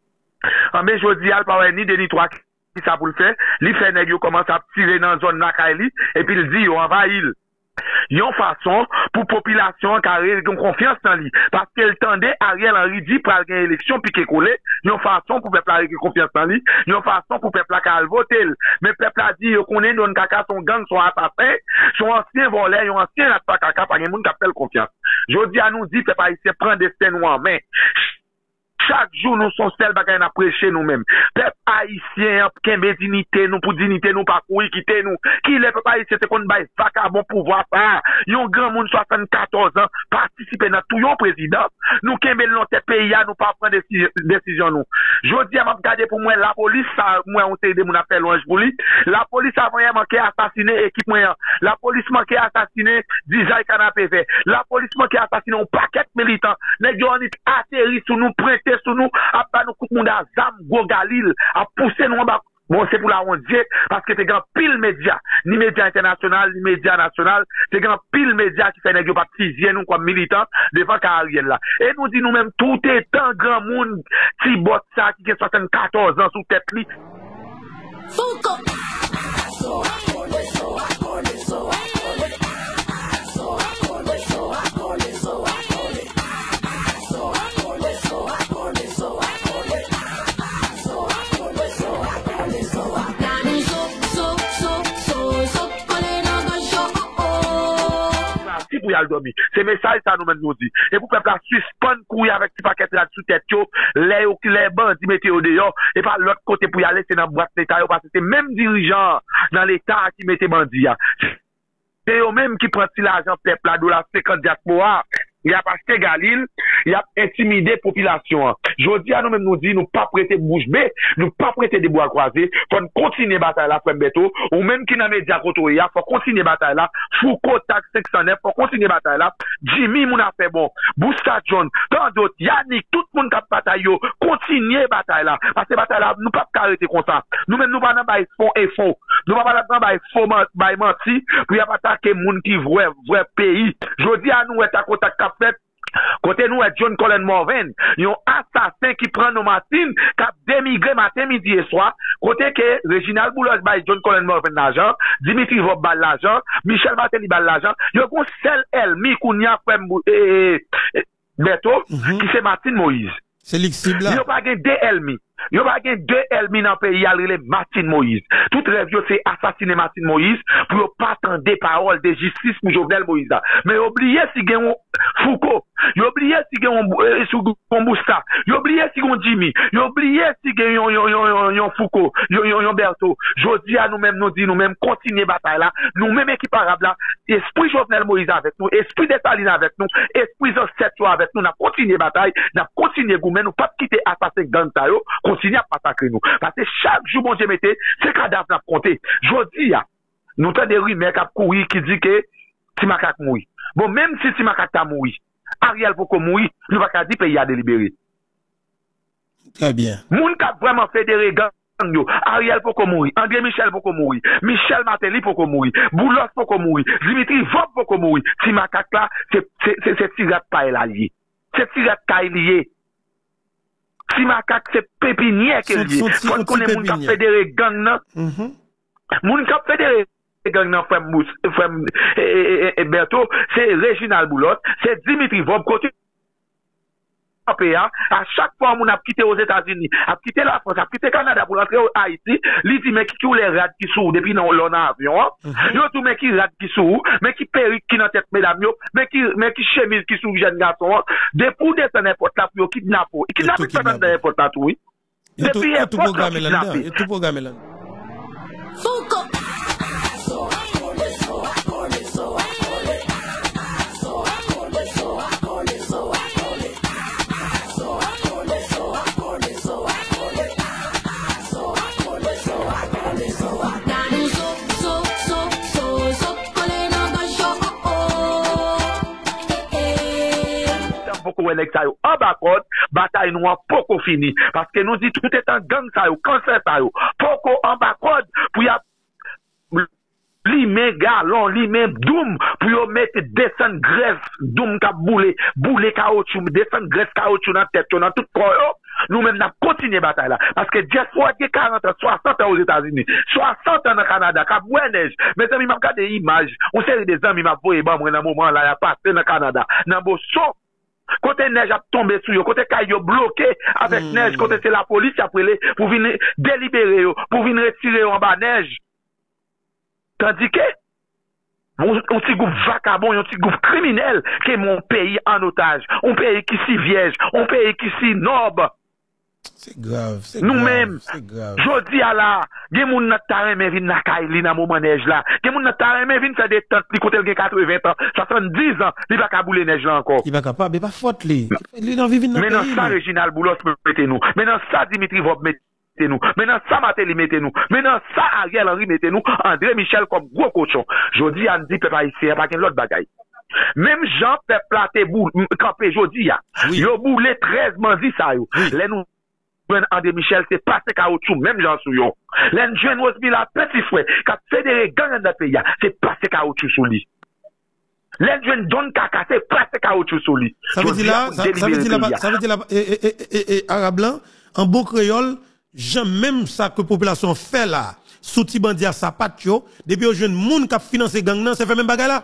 Ah, mais je dis, al pas ni deux ni trois qui ça pour le faire. Li fait nèg yo commence à tirer dans zone Nakaili, et puis il dit, yo envahit. Yon façon pour population carré une confiance dans lui parce qu'elle tendait Ariel Henry dit pour gagner élection puis collé yon façon pour peuple avec confiance dans lui yon façon pour peuple à voter mais peuple a dit qu'on est don kaka son gang son assassin son ancien voleur yon ancien attaque kaka pas gen moun qui appelle confiance jodi à nous dit peuple haïtien prend destin nous en main. Chaque jour, nous sommes seuls bagaille à prêcher nous-mêmes. Peuple haïtien, kembe dignité, nous pour dignité, nous pas pour quitter nous. Qui les peuple haïtien, c'est qu'on baille vagabond pouvoir pas. Yon grand monde soixante-quatorze ans, participer dans tout yon président. Nous kembe notre pays, nous pas prendre des décisions nous. Je dis à m'regarder pour moi, la police, ça, moi, on s'est aidé, mon appel louange pour lui. La police avant hier manqué assassiner équipe moyen. La police manqué assassiner Dizay Canapé vert. La police manqué assassiner un paquet militant. Les gens ont atterri sur nous, prêter sur nous, à pas nous coup de monde à Zam, Go Galil, à pousser nous en bas. Bon, c'est pour la honte, parce que c'est grand pile média, ni média international, ni média national, c'est grand pile média qui fait nèg yo pas sixième nous comme militants devant Ariel là. Et nous dit nous-mêmes, tout est un grand monde, qui botte ça, qui a soixante-quatorze ans sous tête li. Pour y aller dormir. C'est message ça nous même nous dit. Et pour peuple la suspendre courir avec petit paquet là sous tête yo, les les bandits mettez au dehors et par l'autre côté pour y aller c'est dans boîte l'état parce que c'est même dirigeant dans l'état qui mettait bandit. C'est eux même qui prend l'argent peuple là de la cinquante diaspora. Il a acheté Galil, il a intimidé population. Jodi à nous même nous dit nous pas prêter bouche bée, nous pas prêter des bois croisés, faut continuer bataille là frère Beto, ou même qui dans média côté il faut continuer bataille là, Foucault tax cinq cent neuf faut continuer bataille là, Jimmy moun a fait bon, Boussa John, tant d'autres, Yannick, tout le monde qui bataille yo, continuer bataille là, parce que bataille là nous pas arrêter comme ça. Nous même nous pas dans bail fond et faux. Nous pas dans bail faux bail menti pour y attaquer moun qui vrai vrai pays. Jodi à nous est à contact fait côté nous est John Colin Morvan, yon assassin qui prend nos matines, qui a démigré matin, midi et soir, côté que Réginald Boulos baille John Colin Morvan l'argent, Dimitri Vob baille l'argent, Michel Martelly baille l'argent, yon kon sel el, mi kounya frem et Beto, qui c'est Martine Moïse. C'est l'excible là. Yon pas gen deux elmi. Yon pas gen deux elmi dans le pays, y'a relé Martine Moïse. Tout rêve yo c'est assassiner Martine Moïse pour pas attendre des paroles de justice pour Jovenel Moïse. Mais oubliez si gen Foucault, yo oublié si gen on Bousta, yo oublié si on Jimmy, yo oublié si gen yon yon yon yon Foucault, yon yon yon Berto. Jodi à nous-mêmes nous dit nous-mêmes continuer bataille là, nous-mêmes équipe arabe là, esprit Jovenel Moïse avec nous, esprit Dessalines avec nous, esprit Zossetio avec nous, n'a continuer bataille, n'a continuer goumen, nous pas quitter assassin gang ta yo, continuer à massacrer nous. Parce que chaque jour bon Dieu mettez, c'est cadavre n'a compté. Jodi à nous t'as des rumeurs qui courir qui dit que Timakak mouri. Bon, même si Timakak ta mouri, Ariel Poko mouri, nous va dire pays a délibéré. Très bien. Moun kap vraiment fédéré gang yo, Ariel Poko mouri, André Michel Poko mouri, Michel Martelly Poko mouri, Boulos Poko mouri, Dimitri Vop Poko mouri. Timakak là, c'est c'est c'est Tirat Pael allié. C'est Tirat Pael lié. Timakak c'est pépinière qu'elle lié. Faut connaître moun kap fédéré gang nan. Moun kap fédéré gang nan frère Mous, frère et Berto, c'est Réginald Boulot, c'est Dimitri Vob, côté à chaque fois on a quitté aux États-Unis, a quitté la France, a quitté le Canada pour entrer au Haïti, li dit mais qui tous les rats qui sont depuis dans l'on avion, yo tout mais qui rats qui sont, mais qui perruque qui dans tête mesdames yo, mais qui mais qui chemise qui sont jeunes garçons, des pour descendre n'importe là pour kidnapper, kidnapper pas dans n'importe là tout oui. Depuis tout programme là, tout programme là. En bas code, bataille nous a poko fini. Parce que nous dit tout est en gang ça yo, cancer ça yo. Poko en bas code pour y a limer galon, limer doum pour y mettre descendre graisse, doum ka boule, boule caoutchouc, descendre graisse caoutchouc dans tête, dans tout corps. Nous même n'a continué bataille là parce que diaspora qui quarante soixante ans aux États-Unis, soixante ans au Canada, cap neige. Mes amis m'a regardé image, on série des amis m'a voyé bon dans moment là, il a passé dans Canada, dans Boston. Côté neige a tombé sur yo, côté caillou bloqué avec mmh. neige, côté c'est la police après les pour venir délibérer yo, pour venir retirer en bas neige. Tandis que on petit groupe vagabond, un petit groupe criminel qui est mon pays en otage, un pays qui si vierge, un pays qui si noble. C'est grave, c'est nous-mêmes, grave. Jodi à la, gen moun nan tarè men vin nan kay li nan moment neige là. Gen moun nan tarè men vin faire des tentes li kote gen quatre-vingts ans, soixante-dix ans, li va ka boule neige là encore. Il va capable, mais pas faute li. Li nan vivin nan. Maintenant ça Réginald Boulos mettez nous. Maintenant ça Dimitri Vob mettez nous. Maintenant ça Martelly mettez nous. Maintenant ça Ariel Henry mettez nous. André Michel comme gros cochon. Jodi a dit peuple haïtien pas l'autre bagaille. Même Jean peuple platé boule campé jodi a. Yo boule treize mandi ça yo. Les nous André Michel, c'est passé caoutchouc, même gens sous yo. L'en jeune Osbi la petit frère, qui a fédéré gang dans le pays, c'est passé caoutchouc sous lui. L'en jeune Don Kaka, c'est passé caoutchouc sous lui. Ça veut dire là, ça veut dire là, ça veut dire là, et, et, et, arabe blanc, en beau créole, j'aime même ça que la population fait là, sous Tibandia sa patio, depuis au jeune monde qui a financé gang nan, c'est fait même bagarre là.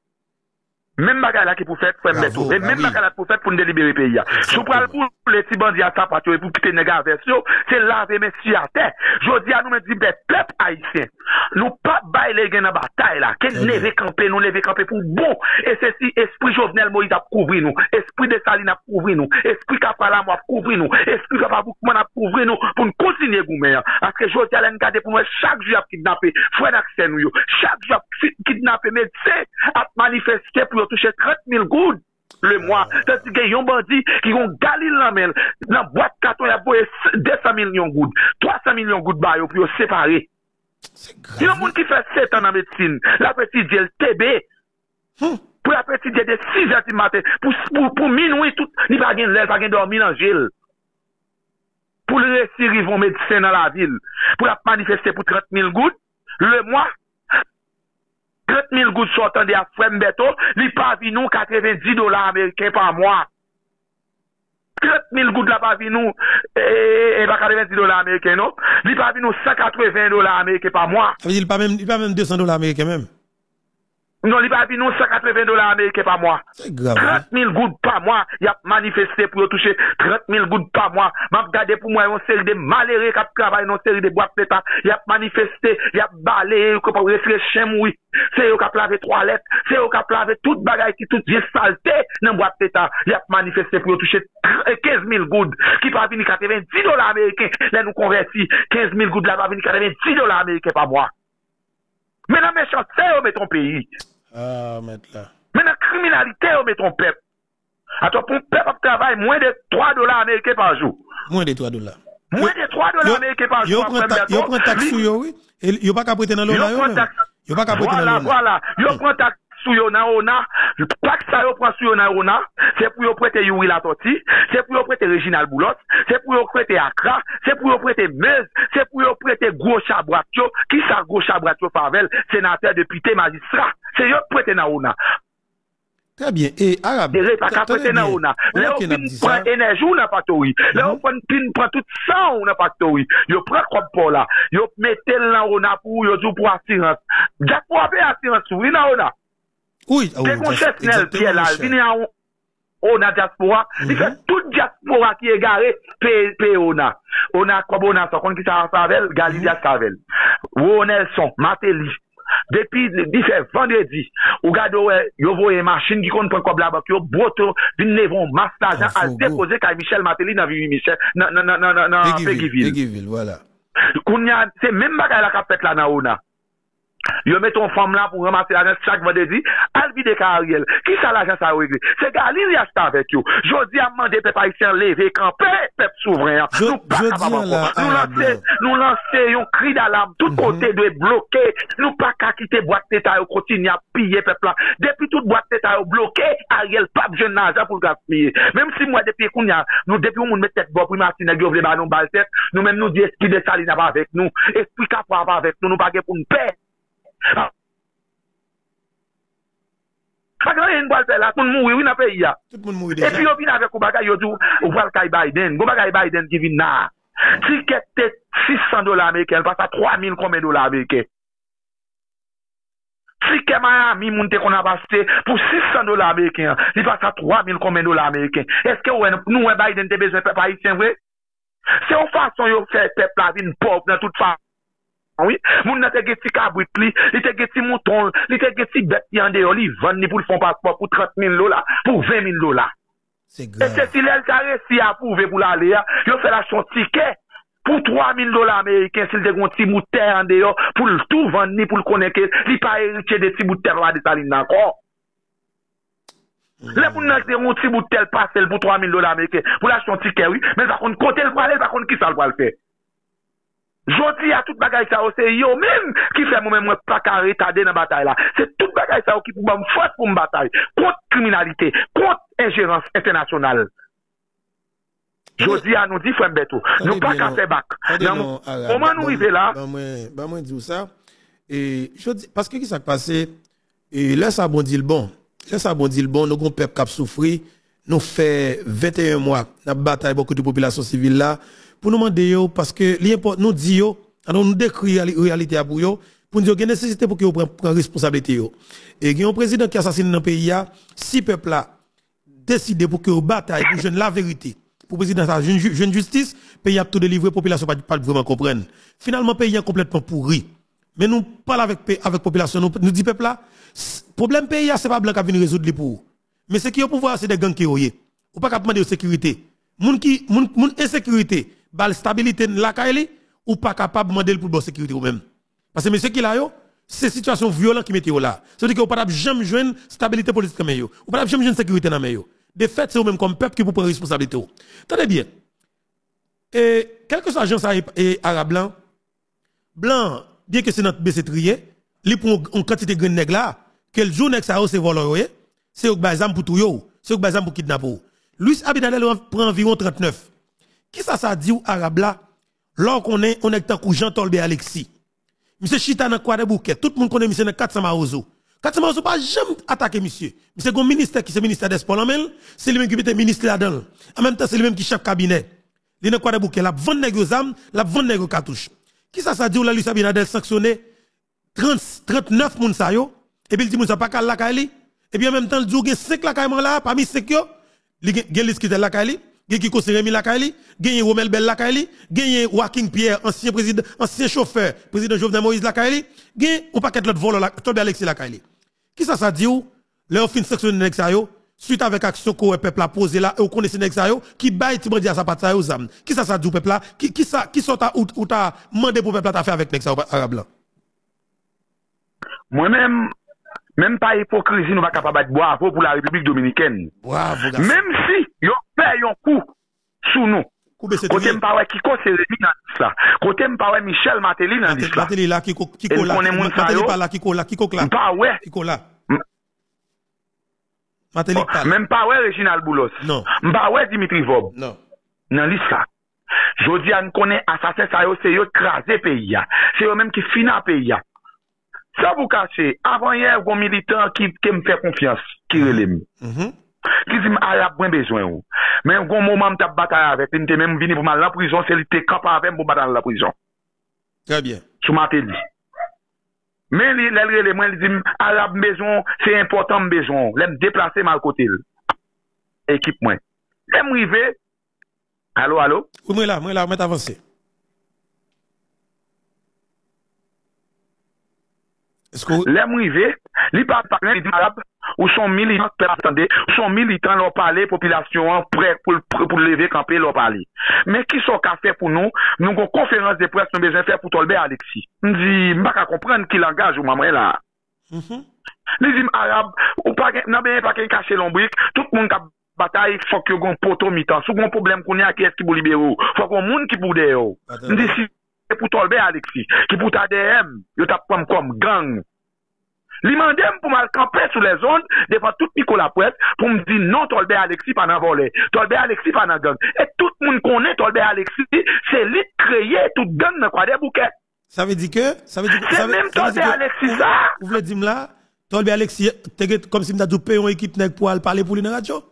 Même bagarre là qui pour faire frère Beto et même bagarre là pour faire pour nous délibérer le pays. Sous pral pour les petits bandits à sa patio et pour quitter négar version, c'est laver messieurs à terre. Jodi à nous me dit des peuples haïtiens. Nous pas bailler les gains dans bataille là, qu'elle lever camper, nous lever camper pour bon et c'est si esprit Jovenel Moïse a couvrir nous, esprit Dessalines a couvrir nous, esprit Kapala a couvrir nous, esprit Kapaboukman a couvrir nous pour nous continuer goumer. Parce que jodi à l'engarder pour moi chaque jour a kidnapper, frère d'accès nous, chaque jour a kidnapper médecin a manifester pour toucher trente mille gouttes le mois. C'est-à-dire qu'il y a un bandit qui ont galil la main. Dans la boîte carton, il y a deux cents millions de gouttes, trois cents millions de gouttes bayo pour séparer. Il y a un monde qui fait sept ans en médecine. La petite dit le T B. Hum. Pour la petite dit de six heures du matin. Pour, pour, pour minuit, tout, il va gagner l'air, il va gagner dormir dans gel. Pour le réussir, ils vont médecin dans la ville. Pour la manifester pour trente mille gouttes le mois. trente mille gouttes sortant de Frem Beto, li pa vi nous quatre-vingt-dix dollars américains par mois. trente mille gouttes la pa vi nous, et, et pas quatre-vingt-dix dollars américains, non? Li pa vi nous cent quatre-vingts dollars américains par mois. Ça veut dire, il pas même, il pas même deux cents dollars américains même. Non, il va venir cent quatre-vingts dollars américains par mois. C'est grave. trente mille gouttes par mois. Il a manifesté pour toucher trente mille gouttes par mois. M'a regardé pour moi, une série de malheureux qui travaillent dans une série de boîtes d'État. Il a manifesté, il a balayé, pour rester chez moi. c'est eux qui ont lavé toilettes, c'est eux qui ont lavé toute bagaille qui toute vie saleté dans boîte d'état. Il a manifesté pour toucher quinze mille gouttes qui va venir quatre-vingt-dix dollars américains. Là, nous convertis quinze mille gouttes là va venir quatre-vingt-dix dollars américains par mois. Mais dans méchant, c'est eux met ton pays. Ah, mettre là. Mais dans criminalité, eux met ton peuple. Attends, pour un peuple qui travaille moins de trois dollars américains par jour. Moins de trois dollars. Moins de trois dollars américains par jour. Yo prend taxe sur yo, oui. Et yo pas qu'à prêter dans l'O N A, yo. Yo pas qu'à prêter dans l'O N A. Voilà, voilà. Yo prend taxe sur yo dans l'O N A. Pas que ça yo prend sur yo dans l'O N A. C'est pour yo prêter Yuri Latoti. C'est pour yo prêter Reginald Boulot. C'est pour yo prêter Accra. C'est pour yo prêter Meuse. C'est pour yo prêter Gros Chabratio. Qui ça Gros Chabratio Pavel? Sénateur, député, magistrat. C'est yo prêter dans l'O N A. Très bien. Et arabe. Et pas qu'à prêter dans l'O N A. Là, on prend énergie, on n'a pas de oui. Là, on prend tout ça, on n'a pas de oui. Yo prend comme pour là. Yo mettez là, on a pour, yo joue pour assurance. Jack pour avoir assurance, oui, là, on a. Oui, c'est mon chef Nel Pierre là. Vini en, on a diaspora. Il fait toute diaspora qui est garé, paye, paye, on a. On a, comme on a, ça, qu'on qui ça Savel, Galidia Savel. Nelson, Matéli. Depuis, il fait vendredi, ou gade, yo voye machine qui compte pour comme la banque, yo broto, vin nevon, masse d'argent à déposer qu'à Michel Matéli dans Vivi Michel, non, non, non, non, non, non, Péguiville. Péguiville, voilà. Kounya, c'est même bagay la kapet là, dans Ona. Yo met ton femme là pour ramasser l'argent chaque vendredi, al vide Ariel. Qui ça l'argent ça réglé? C'est Galil qui achète avec yo. Jodi a demandé peuple haïtien lever camper peuple souverain. Nous pas capable. Nous lancer, nous lancer un cri d'alarme tout côté de bloquer. Nous pas qu'à quitter boîte d'état yo continue à piller peuple là. Depuis toute boîte d'état yo bloqué, Ariel pas besoin d'argent pour gaspiller. Même si moi depuis kounya, nous depuis on met tête bon pour Martine yo vle ba nous bal tête, nous même nous dit esprit de Saline pas avec nous, esprit cap pas avec nous, nous pas pour nous paix. Ah. Pas grand une balle là pour mourir oui dans pays là. Tout le monde mourir. Et puis on vient avec bagay yo dou ou va le Biden, go bagay Biden qui vient là. Ticket six cents dollars américains passe à trois mille combien dollars américains. Ticket Miami monte qu'on a passé pour six cents dollars américains, il passe à trois mille combien dollars américains. Est-ce que nous Biden te besoin peuple haïtien vrai? C'est une façon yo faire peuple la vie pauvre dans toute façon. Oui, moun n'a te geti cabrit li, li te geti mouton, li te geti bête qui en dehors, li vend ni pour le fond passeport pour trente mille dollars, pour vingt mille dollars. C'est grave. Et c'est si l'elle t'a réussi à prouver pour l'aller, yo fait la son ticket pour trois mille dollars américains s'il te gon ti bout terre en dehors, pour le tout vendre ni pour le connaître, li pas héritier de ti bout terre là de Saline encore. Là, pour nous, c'est un petit bout de tel parcelle pour trois mille dollars américains, pour l'acheter un ticket, oui, mais par contre, côté le parler, par contre, qui ça le va le faire? Jodi à toute bagaille ça c'est yo même qui fait moi même moi pas qu'à retarder dans bataille là. C'est toute bagaille ça qui pour me force pour me bataille contre criminalité, contre ingérence internationale. Jodi à nous dit frère Beto, nous pas qu'à faire bac. Comment nous arriver là? Bah moi bah moi dire ça et je dis parce que qui ça passé et là ça bon dit le bon. Là ça bon dit le bon, nous gon peuple qui a souffri, nous fait vingt et un mois dans bataille beaucoup de population civile là. Pour nous demander parce que l'important nous dit yo, alors nous décrit la réalité à pour yo, pour nous dire qu'il y a nécessité pour que vous preniez responsabilité yo. Et il y a un président qui assassine dans le pays là, si peuple là décide pour que vous bataille pour jeune la vérité, pour président ça jeune, jeune justice, pays a tout délivré, population pas pas vraiment comprendre. Finalement pays est complètement pourri. Mais nous parlons avec avec population, nous nous dit peuple là, problème pays c'est pas blanc qui vient résoudre les pour. Mais ce qui est au pouvoir c'est des gangs qui oyé. Ou pas capable demander sécurité. Moun qui moun moun insécurité bal stabilité la kaili ou pas capable demander pour bonne sécurité ou même parce que monsieur qui là yo c'est situation violente qui mettez là c'est dire que vous pas jamais joindre stabilité politique comme yo ou pas jamais joindre sécurité dans yo de fait c'est vous même comme peuple qui vous prend responsabilité. Attendez bien et quelque soit agence et arabe blanc blanc bien que c'est notre B C trier li pour une quantité de nèg là quel jour nèg ça c'est voleur c'est au bazam pour tout yo c'est au bazam pour kidnapper Louis Abinadel prend environ trente-neuf. Qui ça ça dit ou arabe là? Lorsqu'on qu'on est on est tant que Jean Tolbe Alexis. Monsieur Chita dans quoi de bouquet. Tout le monde connaît monsieur dans quatre cents Maozo. quatre cents Maozo pas jamais attaqué monsieur. Monsieur gon ministère qui c'est ministère des sports là c'est lui même qui était ministre là-dedans. En même temps c'est lui même qui chef cabinet. Li dans quoi de bouquet la vendre nèg aux armes, la vendre nèg aux cartouches. Qui ça ça dit ou la Louis Abinadel sanctionné trente trente-neuf moun sa yo et puis il dit moun ça pas ka la kaili et puis en même temps il dit cinq la kaili là parmi cinq yo li gen liste qui était la kaili gen qui conseille Rémi Lakaili, gen Romel Bell Lakaili, gen Joaquin Pierre, ancien président, ancien chauffeur, président Jovenel Moïse Lakaili, gen un paquet l'autre voleur là, Tolbe Alexis Lakaili. Qui ça ça dit ou leur fin section de ça yo suite avec action que le peuple a posé là et vous connaissez nèg ça yo qui bail ti bandi à sa patte ça yo zam. Qui ça ça dit au peuple là qui qui ça qui sont ou ou t'a mandé pour peuple t'a fait avec nèg ça arabe là. Moi-même même pas hypocrisie nous pas capable de boire pour la République dominicaine. Bravo, même si yo paye un coup sous nous. Côté m'pa qui ko c'est Rémi dans ça. Côté m'pa ouais Michel Martelly dans ça. Martelly là qui qui ko là. Martelly pas là qui ko là qui ko là. Pas ouais. Qui ko là. Martelly pas. Même pas ouais Reginald Boulos. Non. M'pa ouais Dimitri Vob. Non. Dans lista. Jodi an connaît assassin ça yo c'est yo craser pays ya. C'est eux même qui finit pays ya. Ça vous cacher avant hier un militant qui qui me fait confiance qui relève. Mhm. Qui dit arabe moins besoin ou. Mais un moment m't'a bataille avec il même venu pour mal en prison c'est il était capable avec pour battre dans la prison. Très bien. Sous Martelly. Mais les les moi il dit arabe besoin c'est important besoin. L'aime déplacer mal côté. Équipe moi. L'aime river. Allô allô. Oui moi là, moi là, m'est avancé. Est-ce que l'aime river, li pas parler arabe ou sont militants attendez, sont militants leur parler population prêt pour pour lever camper leur parler. Mais qui sont qu'a fait pour nous, nous une conférence de presse nous besoin faire pour Tolbe Alexis. On dit m'pas comprendre qui langage ou maman là. Mhm. Les dit arabe ou pas non ben pas cacher l'ombrique, tout le monde qui bataille faut que gon poto mi-temps, sous gon problème qu'on a qui est qui pour libérer, faut qu'on monde qui pour dehors. On dit si pour Tolbe Alexis, qui pour ta D M, yo t'a comme comme gang. Li mandem pour mal camper sur les zones devant tout pico la presse pour me dire non Tolbe Alexis pas dans voler. Tolbe Alexis pas dans gang. Et tout le monde connaît Tolbe Alexis, c'est lui créer tout gang dans quoi des bouquets. Ça veut dire que ça veut dire que c'est même Tolbe Alexis ça. Vous voulez dire là Tolbe Alexis comme si m'ta dou payer une équipe nèg pour parler pour lui dans radio.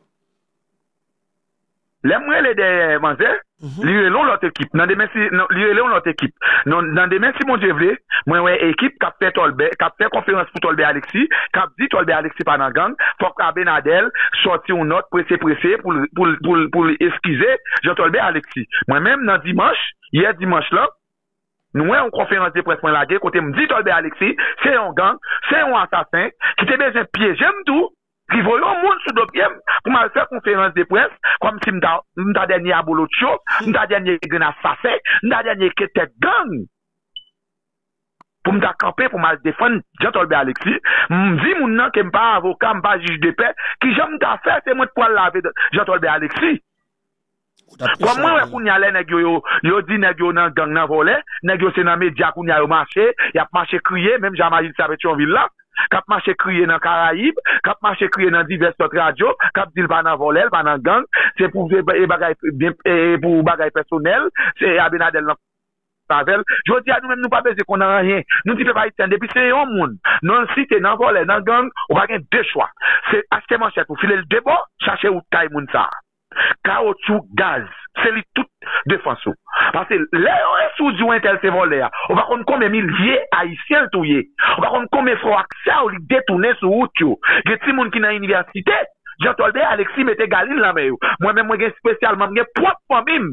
Les moi les des manzé, li long l'autre équipe. Dans demain si li long l'autre équipe. Dans demain si mon Dieu veut, moi ouais équipe qui a fait Tolbe, qui a fait conférence pour Tolbe Alexis, qui a dit Tolbe Alexis pas dans gang, faut que Benadel sorti une note pressé pressé pour pour pour pour excuser Jean Tolbe Alexis. Moi même dans dimanche, hier dimanche là, nous avons une conférence de presse pour la guerre côté me dit Tolbe Alexis, c'est un gang, c'est un assassin qui te besoin piéger tout. Qui voyons un monde sous deux pieds pour mal faire conférence de presse comme si m'ta m'ta dernier abolo de show, m'ta dernier grand assassin, m'ta dernier qui était gang. Pour m'ta camper pour mal défendre Jean Tolbe Alexis, m'di moun nan que m'pas avocat, m'pas juge de paix, qui j'aime t'a fait c'est moi pour laver Jean Tolbe Alexis. Comme moi qu'on y allait nèg yo yo dit nèg yo nan gang nan volé, nèg yo c'est dans média qu'on y a marché, y a marché crier même Jean-Marie Sabetionville là. Kap marché crier dans Caraïbes, kap marché crier dans diverses autres radios, kap dit pas dans voler, pas dans gang, c'est pour bagay bien pour bagay personnel, c'est Abinadel dans Pavel. Je dis à nous même nous pas besoin qu'on a rien. Nous dit pas ici depuis c'est un monde. Non si t'es dans voler, dans gang, on va gagner deux choix. C'est acheter manchette pour filer le débat, chercher où taille moun ça. Caoutchouc, gaz, c'est les toutes défense. Parce que là, on est sous du intel c'est volé. On va connaître combien de milliers haïtiens touillés. On va connaître combien de fois accès ou détourner sur route. Il y a des gens qui dans l'université. Jean Tolbe Alexis mette Galine là mais moi-même moi spécialement j'ai propre famille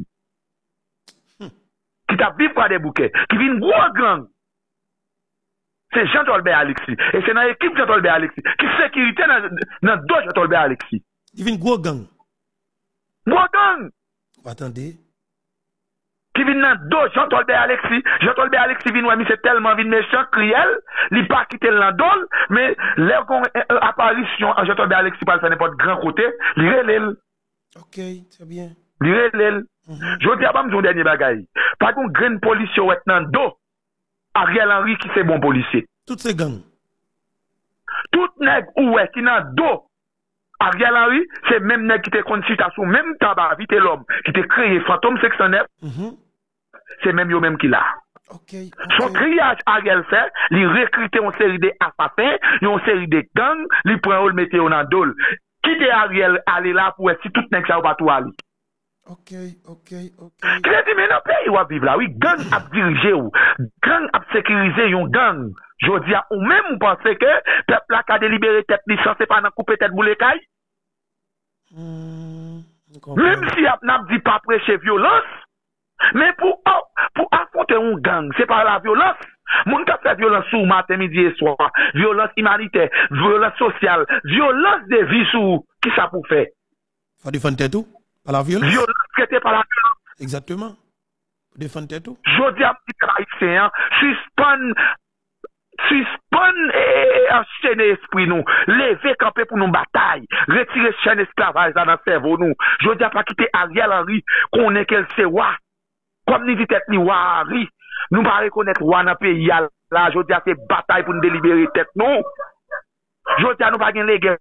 qui t'a vivre par des bouquets, qui vient gros gang. C'est Jean Tolbe Alexis et c'est dans l'équipe Jean Tolbe Alexis qui sécurité dans dans deux Jean Tolbe Alexis. Il vient gros gang. Gros gang. Attendez. Qui vient dans deux Jean Tolbe Alexis. Jean Tolbe Alexis vient ouais, c'est tellement vient méchant, cruel, il pas quitter l'andol, mais leur apparition à Jean Tolbe Alexis pas faire n'importe grand côté, il relève. OK, c'est bien. Il relève. Je dis à pas mon dernier bagaille. Pas qu'on grain policier ouais dans dos. Ariel Henry qui c'est bon policier. Toutes ces gangs. Tout nèg ou est qui dans dos. Ariel Henry, c'est même nèg qui te consultation, même tabac, vite l'homme, qui te créé fantôme six cent neuf. Mm-hmm. C'est même yo même qui l'a. Okay, okay. Son criage Ariel fait, il recrute une série d'assassins, une série de gangs, il prend le mettre dans dol. Qui te Ariel aller là pour si tout nèg ça ou pas tout aller. OK, OK, OK. Qui a dit mais non pays ou vivre là, oui, gang a dirigé ou, gang a sécurisé yon gang. Je dis à ou même vous pensez que peuple là qui a délibéré tête licence c'est pas dans couper tête boule caille? Mm, Même si n'a dit pas prêcher violence, mais pour, pour affronter un gang, c'est pas la violence. Moun ka fait violence sous matin, midi et soir, violence humanitaire, violence sociale, violence de vie sous, qui ça pour faire? Faut défendre tout, par la violence. Violence traitée par la violence. Exactement. Faut défendre tout. Je dis à petit haïtien, suspend, suspend et enchaîner esprit nous, lever camper pour nous bataille, retirer chaîne esclavage dans le cerveau nous. Je dis à pas quitter Ariel Henry, qu'on est qu'elle c'est wa. Comme ni dit tête ni wa Henry. Nous ne pas reconnaître roi dans le pays là, je dis à c'est bataille pour nous délibérer tête non. Je dis à nous pas gagner les guerres.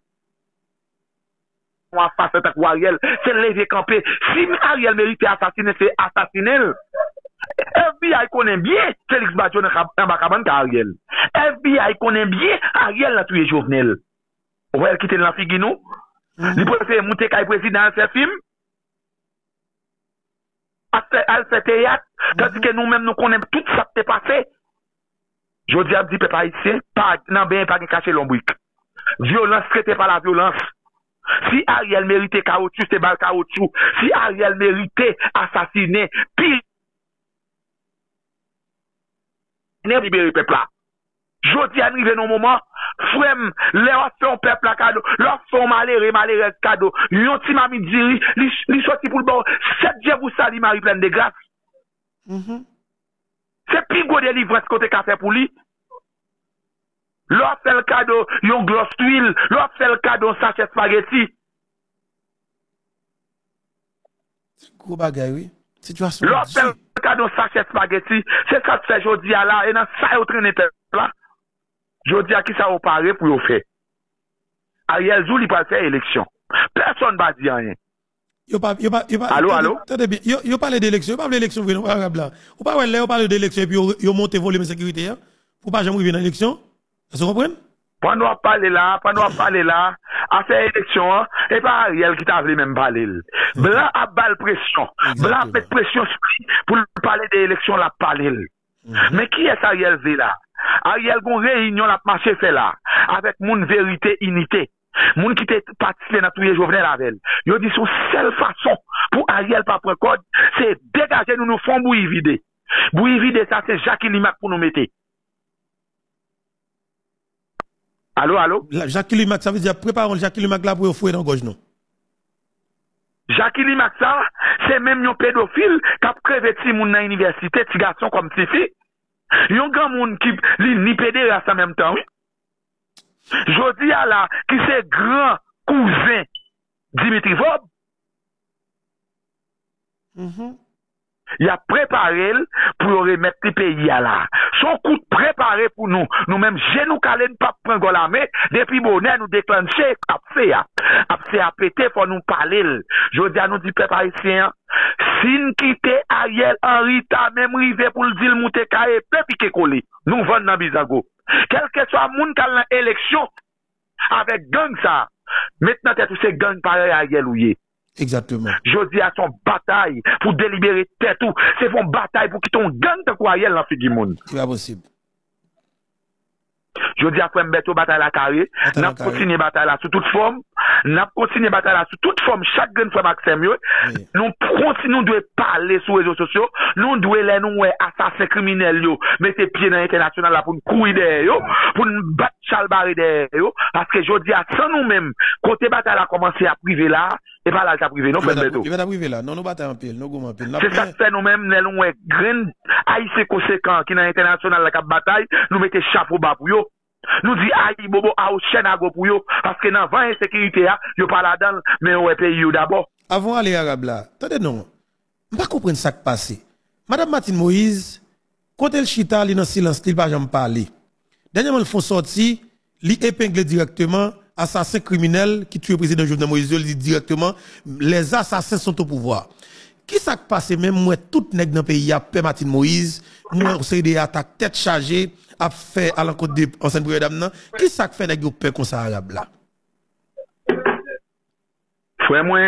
On va faire avec Ariel, c'est lever camper. Si Ariel mérite assassiner, c'est assassiner. F B I connaît bien Félix Badjo dans Bakaban Ariel. F B I connaît bien Ariel a tué Jovenel. On va quitter la figure nous. Il préfère monter comme président de ce film. Elle fait théâtre, tandis que nous-mêmes nous connaissons tout ça qui est passé. Je dis à petit peuple haïtien, pas non bien pas cacher l'ombrique. Violence traitée par la violence. Si Ariel méritait caoutchouc, c'est bal caoutchouc. Si Ariel méritait assassiner, pire libérer le peuple là. Je dis à arriver dans moment, frère, leur fait un peuple à cadeau, leur fait un malheureux, malheureux cadeau. Yon ti mami diri, li sorti pour le bon, sept Dieu vous sali Marie pleine de grâce. Mm-hmm. C'est plus gros délivrance côté qu'a fait pour lui. Leur fait le cadeau, yon gloss d'huile, leur fait le cadeau, sachet spaghetti. Gros bagay, oui. Situation. Leur fait le cadeau, sachet spaghetti. C'est ça que fait jodi à là, et dans ça yon traîne là. Je dis à qui ça va parler pour le faire. Ariel Zou, il va faire élection. Personne ne va dire rien. Yo pas, yo pas, yo pas, allô, allô? Attendez bien, yo, yo parle d'élection, yo parle d'élection, vous pas arabe là. Ou pas, ouais, là, yo parle d'élection, et puis yo, yo monte volume de sécurité, hein. Pour pas jamais arriver dans l'élection. Est-ce que vous comprenez? Pendant parler là, pendant parler là, à faire élection, et pas Ariel qui t'a voulu même parler. Blanc a balle pression. Blanc a fait pression sur lui pour parler des élections, la parler. Mm-hmm. Mais qui est Ariel Zé là? Ariel gon réunion la marché fait là avec moun vérité unité. Moun qui te participé dans tous les Jovenel avec. Yo dit son seule façon pour Ariel pas prendre code, c'est dégager nous nous font bouillir vide. Bouillir vide ça c'est Jacques Limac pour nous mettre. Allô allô? Jacques Limac ça veut dire préparons Jacques Limac là pour fouiller dans gorge non. Jacques Limac ça c'est même un pédophile qui a crevé ti moun dans université, ti garçon comme ti fille. Yon grand moun qui li ni pédéraste en même temps, oui. Jodi a là, qui c'est grand cousin Dimitri Vob. Mm-hmm. Il a préparé pour remettre le pays à là. Son coup de préparé pour nous. Nous-mêmes, j'ai nous calé ne pas prendre la main. Depuis bonnet, nous déclencher, à faire, à faire péter pour nous parler. Je dis à nous, dit peuple haïtien, si nous quittons Ariel Henry, t'as même rivé pour le dire, monter cahier, piqué collé. Nous vendons dans Bizago. Quel que soit moun qui a l'élection, avec gang ça, maintenant, t'es tous ces gangs pareil à Ariel ouye. Exactement. Je dis à son bataille pour délibérer tête tout. C'est une bataille pour quitter un gang de quoi Ariel dans Figimoun. C'est pas possible. Je dis à Frère Mbeto bataille la carré. N'a continué bataille là sous toute forme. N'a continué bataille là sous toute forme. Chaque grand frère Maxime, oui. Nous continuons de parler sur les réseaux sociaux. Nous devons les nous assassins criminels yo. Mettez pied dans l'international là pour nous courir derrière pour nous battre chalbaré derrière parce que je dis à sans nous-mêmes côté bataille a commencé à priver là et pas là à priver non Frère Mbeto. Il va priver là. Non nous bataille en pile, nous gomme en pile. C'est ça fait nous-mêmes nous grand haïtien conséquent qui dans l'international la cap bataille, nous mettez chapeau bas pour yo. Nous dit aïe bobo a au chaîne à go pour yo parce que dans vingt insécurité a yo pas là-dedans mais on pays yo d'abord. Avant aller arabe là, attendez non. On pas comprendre ça qui passé. Madame Martine Moïse, quand elle chita li dans silence, il pas jamais parler. Dernièrement ils font sortir, li épingle directement assassin criminel qui tue le président Jovenel Moïse, il dit directement les assassins sont au pouvoir. Qui ça qui passe même moi tout nèg dans pays a peur Martine Moïse, moi c'est des attaques tête chargée a fait à l'encontre de ancienne première dame, qui ça fait nèg yo peur comme ça arabe là? Frère moi,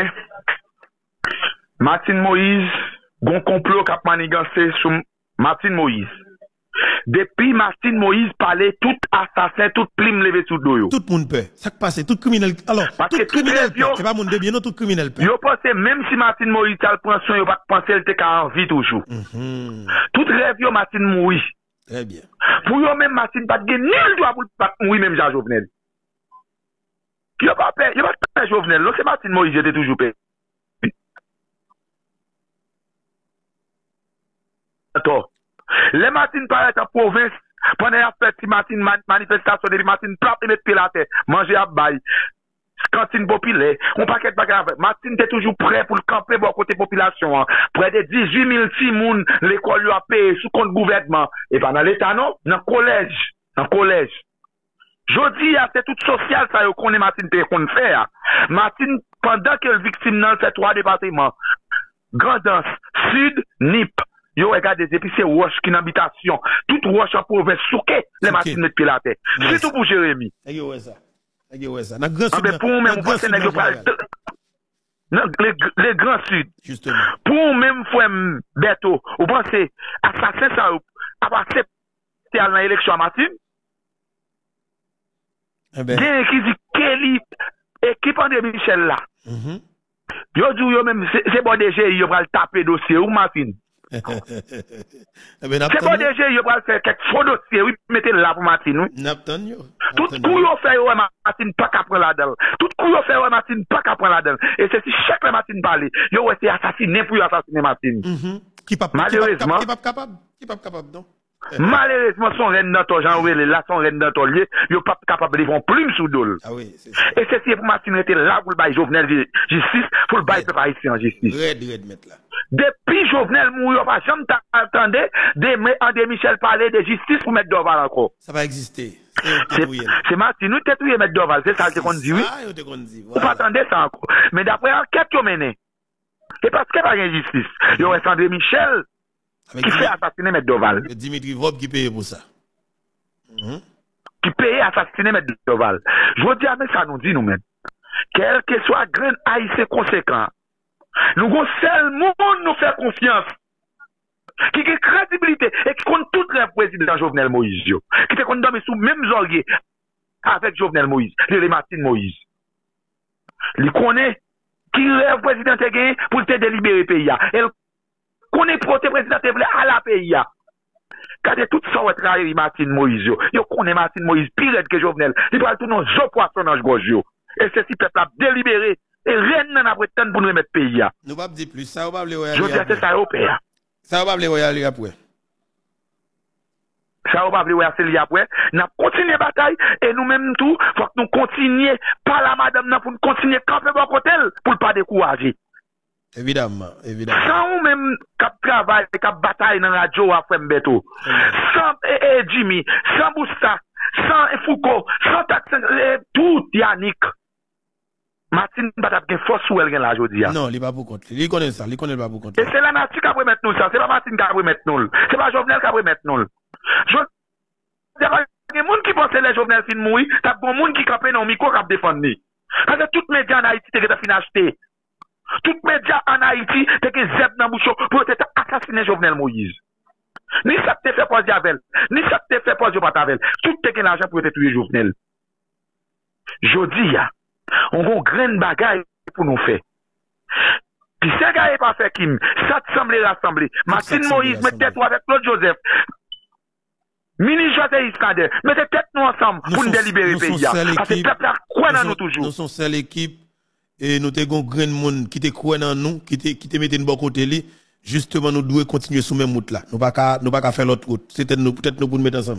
Martine Moïse, gon complot k'ap manigancé sur Martine Moïse. Depuis Martine Moïse parlait, tout assassin, tout prime levé sous dos. Tout le monde peut. Ça qui passe, tout criminel. Alors, Parce tout que criminel tout peut. C'est pas mon bien, non, tout criminel peut. Yo pense même si Martine Moïse a prend soin, yo pas penser elle était en vie toujours. Mhm. Tout rêve yo Martine Moïse. Très bien. Pour yo même Martine pas de nul droit pour pas mourir même Jean Jovenel. Yo pas peur, yo pas peur Jovenel, là c'est Martine Moïse était toujours peur. Attends. Les Martine paraît en province pendant la fête Martine manifestation de Martine plate et mettre pied la terre, manger à bail. Cantine populaire, on paquet de bagages. Martine était toujours prêt pour le camper bon côté population. Hein. Près de dix-huit mille timounes, l'école lui a payé sous compte gouvernement. Et pas dans l'état, non? Dans le collège. Dans le collège. Jodi, c'est tout social, ça, qu'on est Martine paye qu'on fait. Martine, pendant qu'elle victime dans ces trois départements, Grandance, Sud, Nip, yo regardez, et puis c'est Roche qui n'a habitation. Toute Roche en province, souké, les Martine mettent pied la tête. Surtout pour Jérémy. Et ouais, ça. Et ouais, ça. Dans grand Ah, mais pour même, vous pensez, les grands sud. Justement. Pour même, frère Beto, vous pensez, assassin, ça, à passer à l'élection à Martine? Eh ben. Bien, qui dit, Kelly, équipe André Michel là. Mhm. Yo, dit, yo même, c'est bon D G, yo va le taper dossier, ou Martine? Eh ben, C'est bon D G, yo va le faire quelques faux dossiers, oui, mettez là pour Martine, oui. Napton, yo. Tout coup yo fait, ouais, Martine, pas qu'à prendre la dalle. Tout coup yo fait, ouais, Martine, pas qu'à prendre la dalle. Et c'est si chaque Martine parle, yo, ouais, c'est assassiné pour assassiner Martine. Mhm. Qui pas Malheureusement. Qui pas capable? Qui pas capable, non? Malheureusement, son reine d'anto, Jean Ouélé, là, son reine d'anto, lié, yo pas capable de vivre plume sous dol. Ah oui, c'est ça. Et c'est si pour Martine était là pour le bail Jovenel justice, pour le bail peuple ici en justice. Red, red, mettre là. Depuis Jovenel mourir, pas jamais t'attendais de André Michel parler de justice pour mettre Dorval encore. Ça va exister. C'est c'est Martine, nous t'es tout mettre Dorval, c'est ça qu'on dit, oui. Ah, yo te qu'on dit. Vous pas attendez ça encore. Mais d'après enquête qu'on mène, c'est parce qu'il n'y a pas de justice. Il y aurait André Michel qui fait assassiner M. Doval. Dimitri Vob qui paye pour ça. Mm-hmm. Qui paye assassiner M. Doval. Je veux dire, mais ça nous dit nous-mêmes. Quel que soit grand haïtien conséquent, nous avons seul monde nous faire confiance. Qui a crédibilité et qui compte tout le président Jovenel Moïse. Qui te compte dormir sous même orgueil avec Jovenel Moïse, les Martine Moïse. Il connaît qui rêve président te gagné pour te délibérer le pays. Elle connaît pour te président te à la pays. Quand tout ça va travailler Martine Moïse, yo connaît Martine Moïse pire que Jovenel. Il parle tout non jo poisson dans gorge. Et c'est si peuple a délibéré et rien n'a prétendre pour nous mettre pays. Nous pas dire plus ça, on va le royal. Je dis c'est ça européen. Ça va le royal après. Ça va pas le royal c'est après. N'a continuer la bataille et nous même tout faut que nous continuer par la madame pour nous continuer camper bon côté pour pas décourager. Évidemment, évidemment. Sans ou même cap travail, cap bataille dans la radio à Fembeto. Sans eh, eh, Jimmy, sans Boussa, sans Foucault, sans Taxen, eh, tout Yannick. Martine pas de force ou elle gagne la jodi. Non, il pas pour compte. Il connaît ça, il connaît pas pour compte. Et c'est la nature qui a mettre nous ça, c'est pas Martine qui a mettre nous. C'est pas Jovenel qui a mettre nous. Je il y a des gens qui pensent que les Jovenel fin mourir, t'as bon monde qui campé dans micro qui a défendre. Parce que toutes les médias en Haïti t'es fin acheter. Toutes les médias en Haïti t'es que zeb dans bouchon pour te assassiner Jovenel Moïse. Ni ça te fait pas Javel, ni ça te fait pas Jopavel. Tout te que l'argent pour te tuer Jovenel. Jodi ya, on va graine bagaille pour nous faire. Puis si gars n'est pas fait Kim, ça te semble rassembler. Martine Moïse, mettez-toi avec Claude Joseph. Mini José Iskander, mettez tête nous ensemble pour nous délibérer le pays. Parce que le peuple a quoi dans nous toujours. Nous sommes seule équipe et nous avons grand monde qui te croit dans nous, qui te qui te mette de bon côté li. Justement, nous devons continuer sous même route là. Nous pas qu'à nous pas qu'à faire l'autre route. C'était nous peut-être nous pour nous mettre ensemble.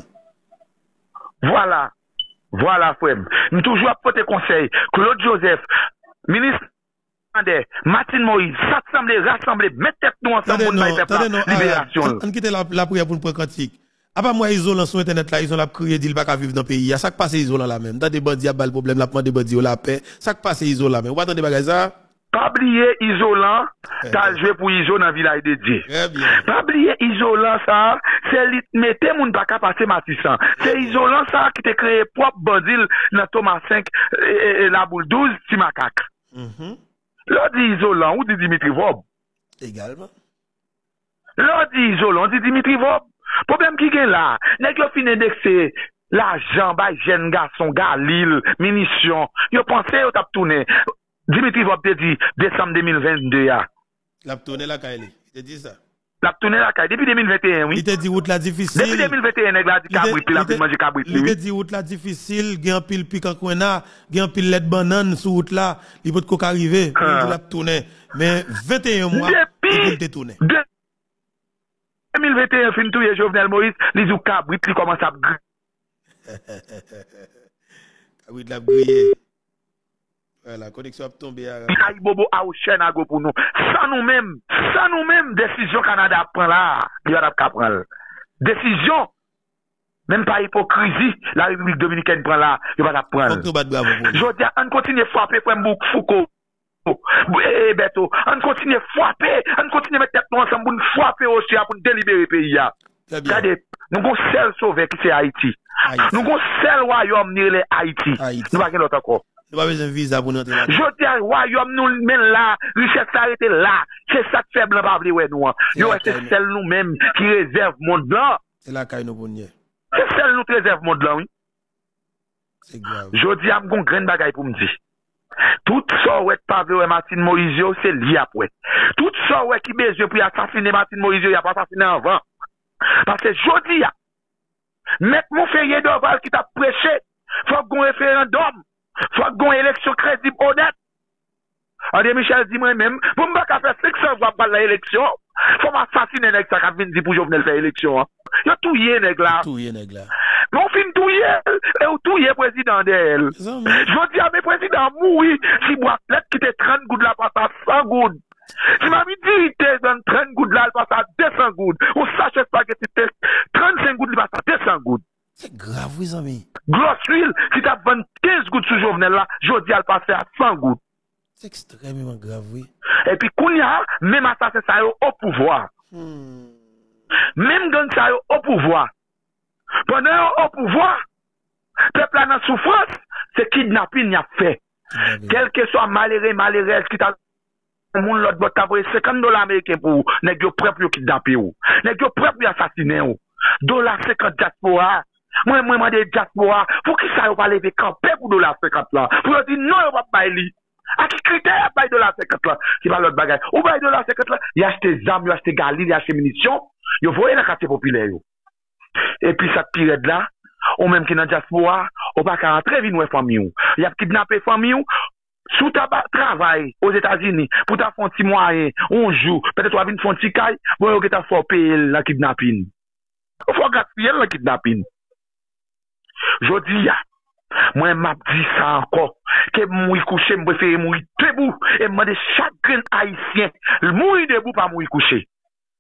Voilà. Voilà, frère. Nous toujours apporter conseil. Claude Joseph, ministre Martine Moïse, s'assembler, rassembler, mettre tête nous ensemble pour nous faire libération. On quitte la, la prière pour nous prendre cantique. Après moi, isolant sur internet là, ils ont la crié dit pas qu'à vivre dans le pays. Ça qui passe isolant là même. Dans des bandits, il y a pas le problème, là, des bandits, la paix. Ça qui passe isolant là même. Vous attendez pas ça? Pas oublier isolant, t'as joué pour iso dans le village de Dieu. Très bien. Pas oublier isolant ça, c'est mettez moun pas qu'à passer Matissan. C'est isolant ça qui t'a créé propre bandil dans Thomas cinq et la boule douze, si macaque. Mhm. L'on dit isolant, ou dit Dimitri Vob. Également. L'on dit isolant, on dit Dimitri Vob. Problème qui est là, nèg yo fin indexé l'argent bay jeune garçon Galil, munitions. Yo pensé yo t'a tourné. Dimitri va te dire décembre deux mille vingt-deux ya. L'a tourné la Kaili. Il te dit ça. L'a tourné la caille depuis deux mille vingt et un oui. Il te dit route la difficile. Depuis deux mille vingt et un nèg la dit cabri puis la manger cabri il te dit route la difficile, gen pile piquant coina, gen pile lait banane sur route là, il peut ko arriver, il l'a tourné. Mais vingt et un mois, il te tourné. deux mille vingt et un fin touye Jovenel Moïse, li zou cabri puis commence à cabri la griller. La connexion a tombé. Aïe bobo a ou chaîne à go pour nous. Ça nous-mêmes, ça nous-mêmes, décision Canada prend là, il va pas prendre. Décision, même pas hypocrisie, la République Dominicaine prend là, il va pas prendre. Je dis, on continue à frapper pour Mbou Foucault. Eh, Beto, on continue à frapper, on continue à mettre tête ensemble pour nous frapper aussi, pour nous délibérer le pays. Regardez, nous avons seul sauvé qui c'est Haïti. Nous avons seul royaume ni les Haïti. Nous n'avons pas l'autre encore. Nous n'avons pas besoin de visa pour nous entrer là. Je dis, royaume nous mène là, richesse s'arrêter là. C'est ça que faible pas oublier nous. Yo c'est celle nous-mêmes qui réserve monde là. C'est là qu'il nous bonne. C'est celle nous qui réserve monde là, oui. C'est grave. Je dis, am gon grain bagay pour me dire. Tout ça ouais pas vrai Martin Moïse, c'est lié après. Tout ça ouais qui besoin pour assassiner Martin Moïse, il a pas assassiné avant. Parce que je dis, mettre mon férié d'Oval qui t'a prêché, faut qu'on référendum. Faut qu'on ait élection crédible, honnête. André Michel dit moi-même, pour m'ba faire cinq cents voix pour l'élection, faut m'assassiner nèg ça qui dit pour Jovenel faire élection. Yo touyer nèg là. Touyer nèg là. Mais on fin touyer et ou touyer président d'elle. Je dis à mes présidents mourir si boîte lettre qui était trente gouttes là passe à cent gouttes. Si m'a dit t'es dans trente gouttes là passe à deux cents gouttes. On sachet spaghetti t'es trente-cinq gouttes là passe à deux cents gouttes. C'est grave, oui, amis. Grosse huile, si t'as vingt quinze gouttes sur Jovenel là, je dis à le passer à cent gouttes. C'est extrêmement grave, oui. Et puis, Kounia, même assassin ça yo au pouvoir. Hmm. Même gang ça yo au pouvoir. Pendant yo au pouvoir, peuple en souffrance, c'est kidnapping y a fait. Quel que soit malheureux, malheureux, qui t'a moun l'autre bot t'avoyer cinquante dollars américains pour nèg yo prêt pour kidnapper ou. Nèg yo prêt pour assassiner ou. Dollar cinquante diaspora. Moi, moi, moi, des diaspora, pour qui ça, on va lever camper pour dollar cinquante là? Pour dire non, on va pas aller. À qui critère, bail dollar cinquante là? C'est pas l'autre bagage. Ou bail dollar cinquante là? Il a acheté des armes, il a acheté galil, il a acheté munitions. Il voyait dans le quartier populaire. Et puis, ça pire là, ou même qui dans diaspora, on va pas rentrer vite dans famille. Il a kidnappé famille. Sous ta travail aux États-Unis, pour ta faire un petit moyen, on joue, peut-être tu vas venir faire un petit caille, bon, tu vas faire payer le kidnapping. Il faut gaspiller le kidnapping. Je dis, moi, m'a dit ça encore, que moi coucher, je préfère mourir debout, et moi, de chaque grain haïtien, mourir debout, pas mourir couché.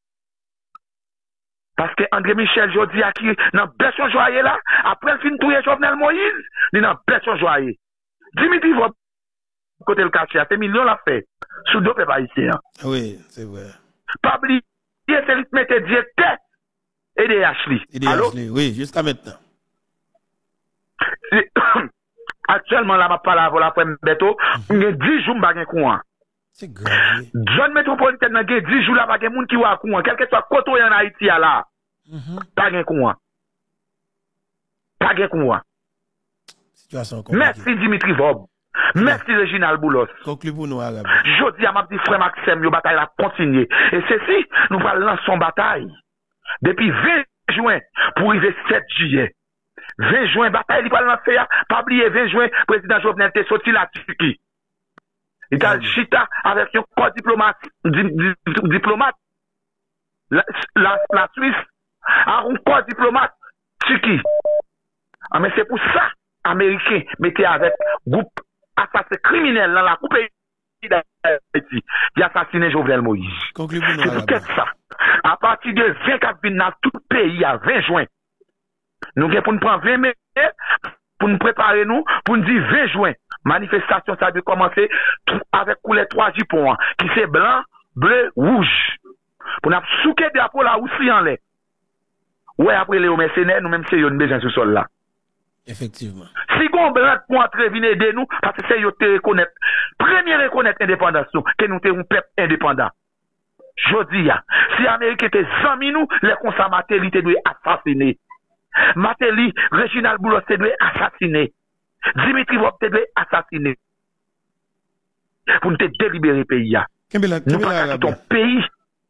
Parce que André Michel, je dis, qui, dans Besson Joyer là, après le film touye Jovenel Moïse, il dans Besson Joyer. Dimitri va côté le cachet, c'est millions la fait, sous deux peuples haïtiens. Oui, c'est vrai. Pas oublier, c'est lui qui mettait directeur, et des Ashley. Et des Ashley, oui, jusqu'à maintenant. Actuellement, là, je parle à la première béto, il y a dix jours, je ne courant. C'est grave. John Métropolitaine, il y a dix jours, là, il y a des gens qui ont courant. Quel que soit côté en Haïti, là, pas de courant. Pas de courant. Merci Dimitri Vob. Merci Réginald Boulos. Conclue pour nous, Arabe. Je dis à ma petite frère Maxime, la bataille a continué. Et ceci, nous allons lancer son bataille. Depuis vingt juin, pour arriver sept juillet. vingt juin, bataille, il va lancer, pas oublier vingt juin, président Jovenel était sorti la Turquie. Il a chita avec un corps diplomate, diplomate, la, la, la Suisse, a un corps diplomate, Turquie. Ah, mais c'est pour ça, Américains mettaient avec groupe assassin criminel dans la coupe d'Haïti, qui a assassiné Jovenel Moïse. C'est pour qu'est-ce ça? À partir de vingt-quatre juin, dans tout le pays, à vingt juin, nous avons pour nous prendre vingt mai, pour nous préparer nous, pour nous dire vingt juin, manifestation, ça doit commencer avec les trois jupons, qui c'est blanc, bleu, rouge. Pour nous souquer des drapeaux là aussi en l'air. Ouais, après les mercenaires, nous-mêmes, c'est une besoin sur ce sol là. Effectivement. Si on blanc pour entrer, venez aider nous, parce que c'est yo te reconnaître. Premier reconnaître l'indépendance, que nous sommes un peuple indépendant. jodi ya, si Amérique était zami nous, les constats Matéli te doit assassiner. Matéli, Reginald Boulos te doit assassiner. Dimitri Vop te doit assassiner. Pour nous te délibérer pays ya. Kembela, Nous pas ton pays.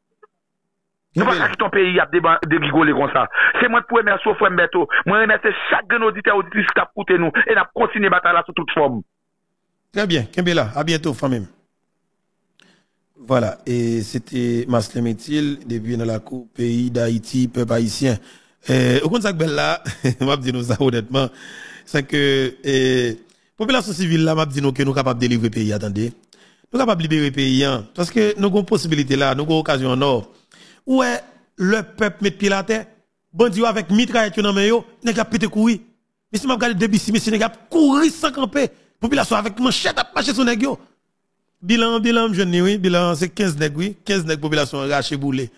Nous pas ton pays a dérigoler comme ça. C'est moi pour remercier frère Mbeto. Moi remercier chaque grand auditeur auditrice qui a écouté nous et n'a continué bataille là sous toute forme. Très bien, Kembela, à bientôt famille. Voilà, et c'était Maslem Metil, depuis dans la cour pays d'Haïti, peuple haïtien. Euh, au contraire, là, m'a dit nous ça honnêtement, c'est que euh, population civile là m'a dit nous que nous capables de délivrer pays, attendez. Nous capables de libérer pays hein, parce que nous avons possibilité là, nous avons occasion en or. Où est le peuple met pied la terre, bandi avec mitraillette dans main yo, n'a pas pété courir. Mais si m'a regarder début si monsieur n'a courir sans camper, population avec manchette à marcher son nèg yo. Bilan, bilan, je ne oui, bilan, c'est quinze nègres, oui, quinze nègres population raché boulé.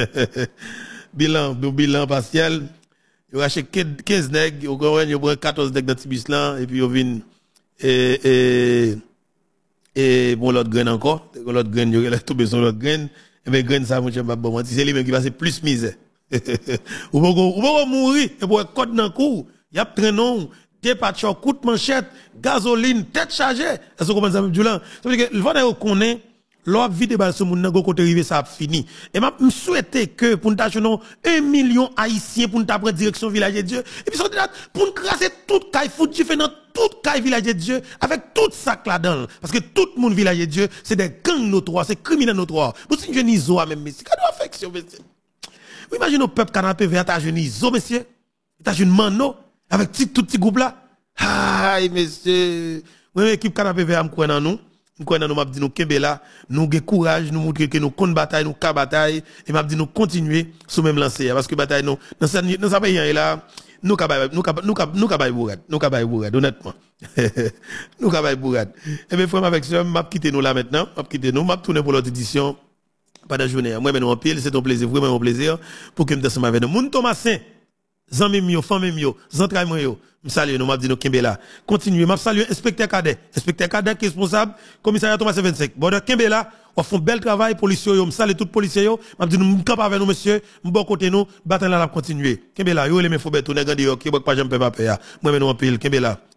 bilan, bilan partiel, il raché quinze nègres, il prend quatorze nègres dans Tibis là, et puis il vient, et, et, et, bon, l'autre graine encore, l'autre graine, il a tombé sur l'autre graine, et bien, graine, ça, mon cher, bon, c'est lui-même qui passe plus misère. Ou pas mourir, et pour code dans le cou, il y a traînon, dépatchon, coup de manchette, gasoline, tête chargée. Est-ce que vous comprenez ça, M. Dulan? Ça veut dire que le vendeur connaît, l'op vide de ce monde, n'a côté rivé, ça a fini. Et m'a souhaité que, pour nous acheter un million haïtiens, pour nous prendre direction village de Dieu, et puis, pour nous crasser toute caille foot, tu fais dans toute caille village de Dieu, avec tout ça là-dedans. Parce que tout le monde village de Dieu, c'est des gangs notoires, c'est criminels notoires. Vous si je n'y zo, même, monsieur, quelle affection, monsieur? Vous imaginez au peuple canapé vert, t'as jeune zo, monsieur? T'as jeune mano? Avec tout petit groupe là. Aïe, monsieur. Oui, équipe canapé vert, nous dans nous. Nous connaissons nous, m'a dit nous Kembela, nous avons courage, nous montrer que nous compte bataille, nous ka bataille, et m'a dit nous continuer sur même lancer. Parce que bataille, nous, dans sa, dans sa pays, là, nous ka nous ka nous ka nous ka bail bourrade, nous ka bail bourrade, honnêtement. Nous ka bail bourrade. Et bien, frère, avec ça, m'a quitté nous là maintenant, m'a quitté nous, m'a tourné pour l'autre édition, pas de journée. Moi, ben, en pile, c'est un plaisir, vraiment un plaisir, pour que me descende avec nous. Moun Thomasin. Zanmi mio, famille mio, zantray yo, m'salue nous m'a dit nous Kembela. Continuez, m'a salué inspecteur Cadet, inspecteur Cadet qui est responsable, commissariat Thomas vingt-cinq. Bon de Kembela, on fait un bel travail policier yo, m'salue tout policier yo, m'a dit nous camp avec nous monsieur, m'bon côté nous, bataille là la continuer. Kembela, yo les mes faut beto nèg yo qui pas jamais peuple payer. Moi men nous en pile Kembela.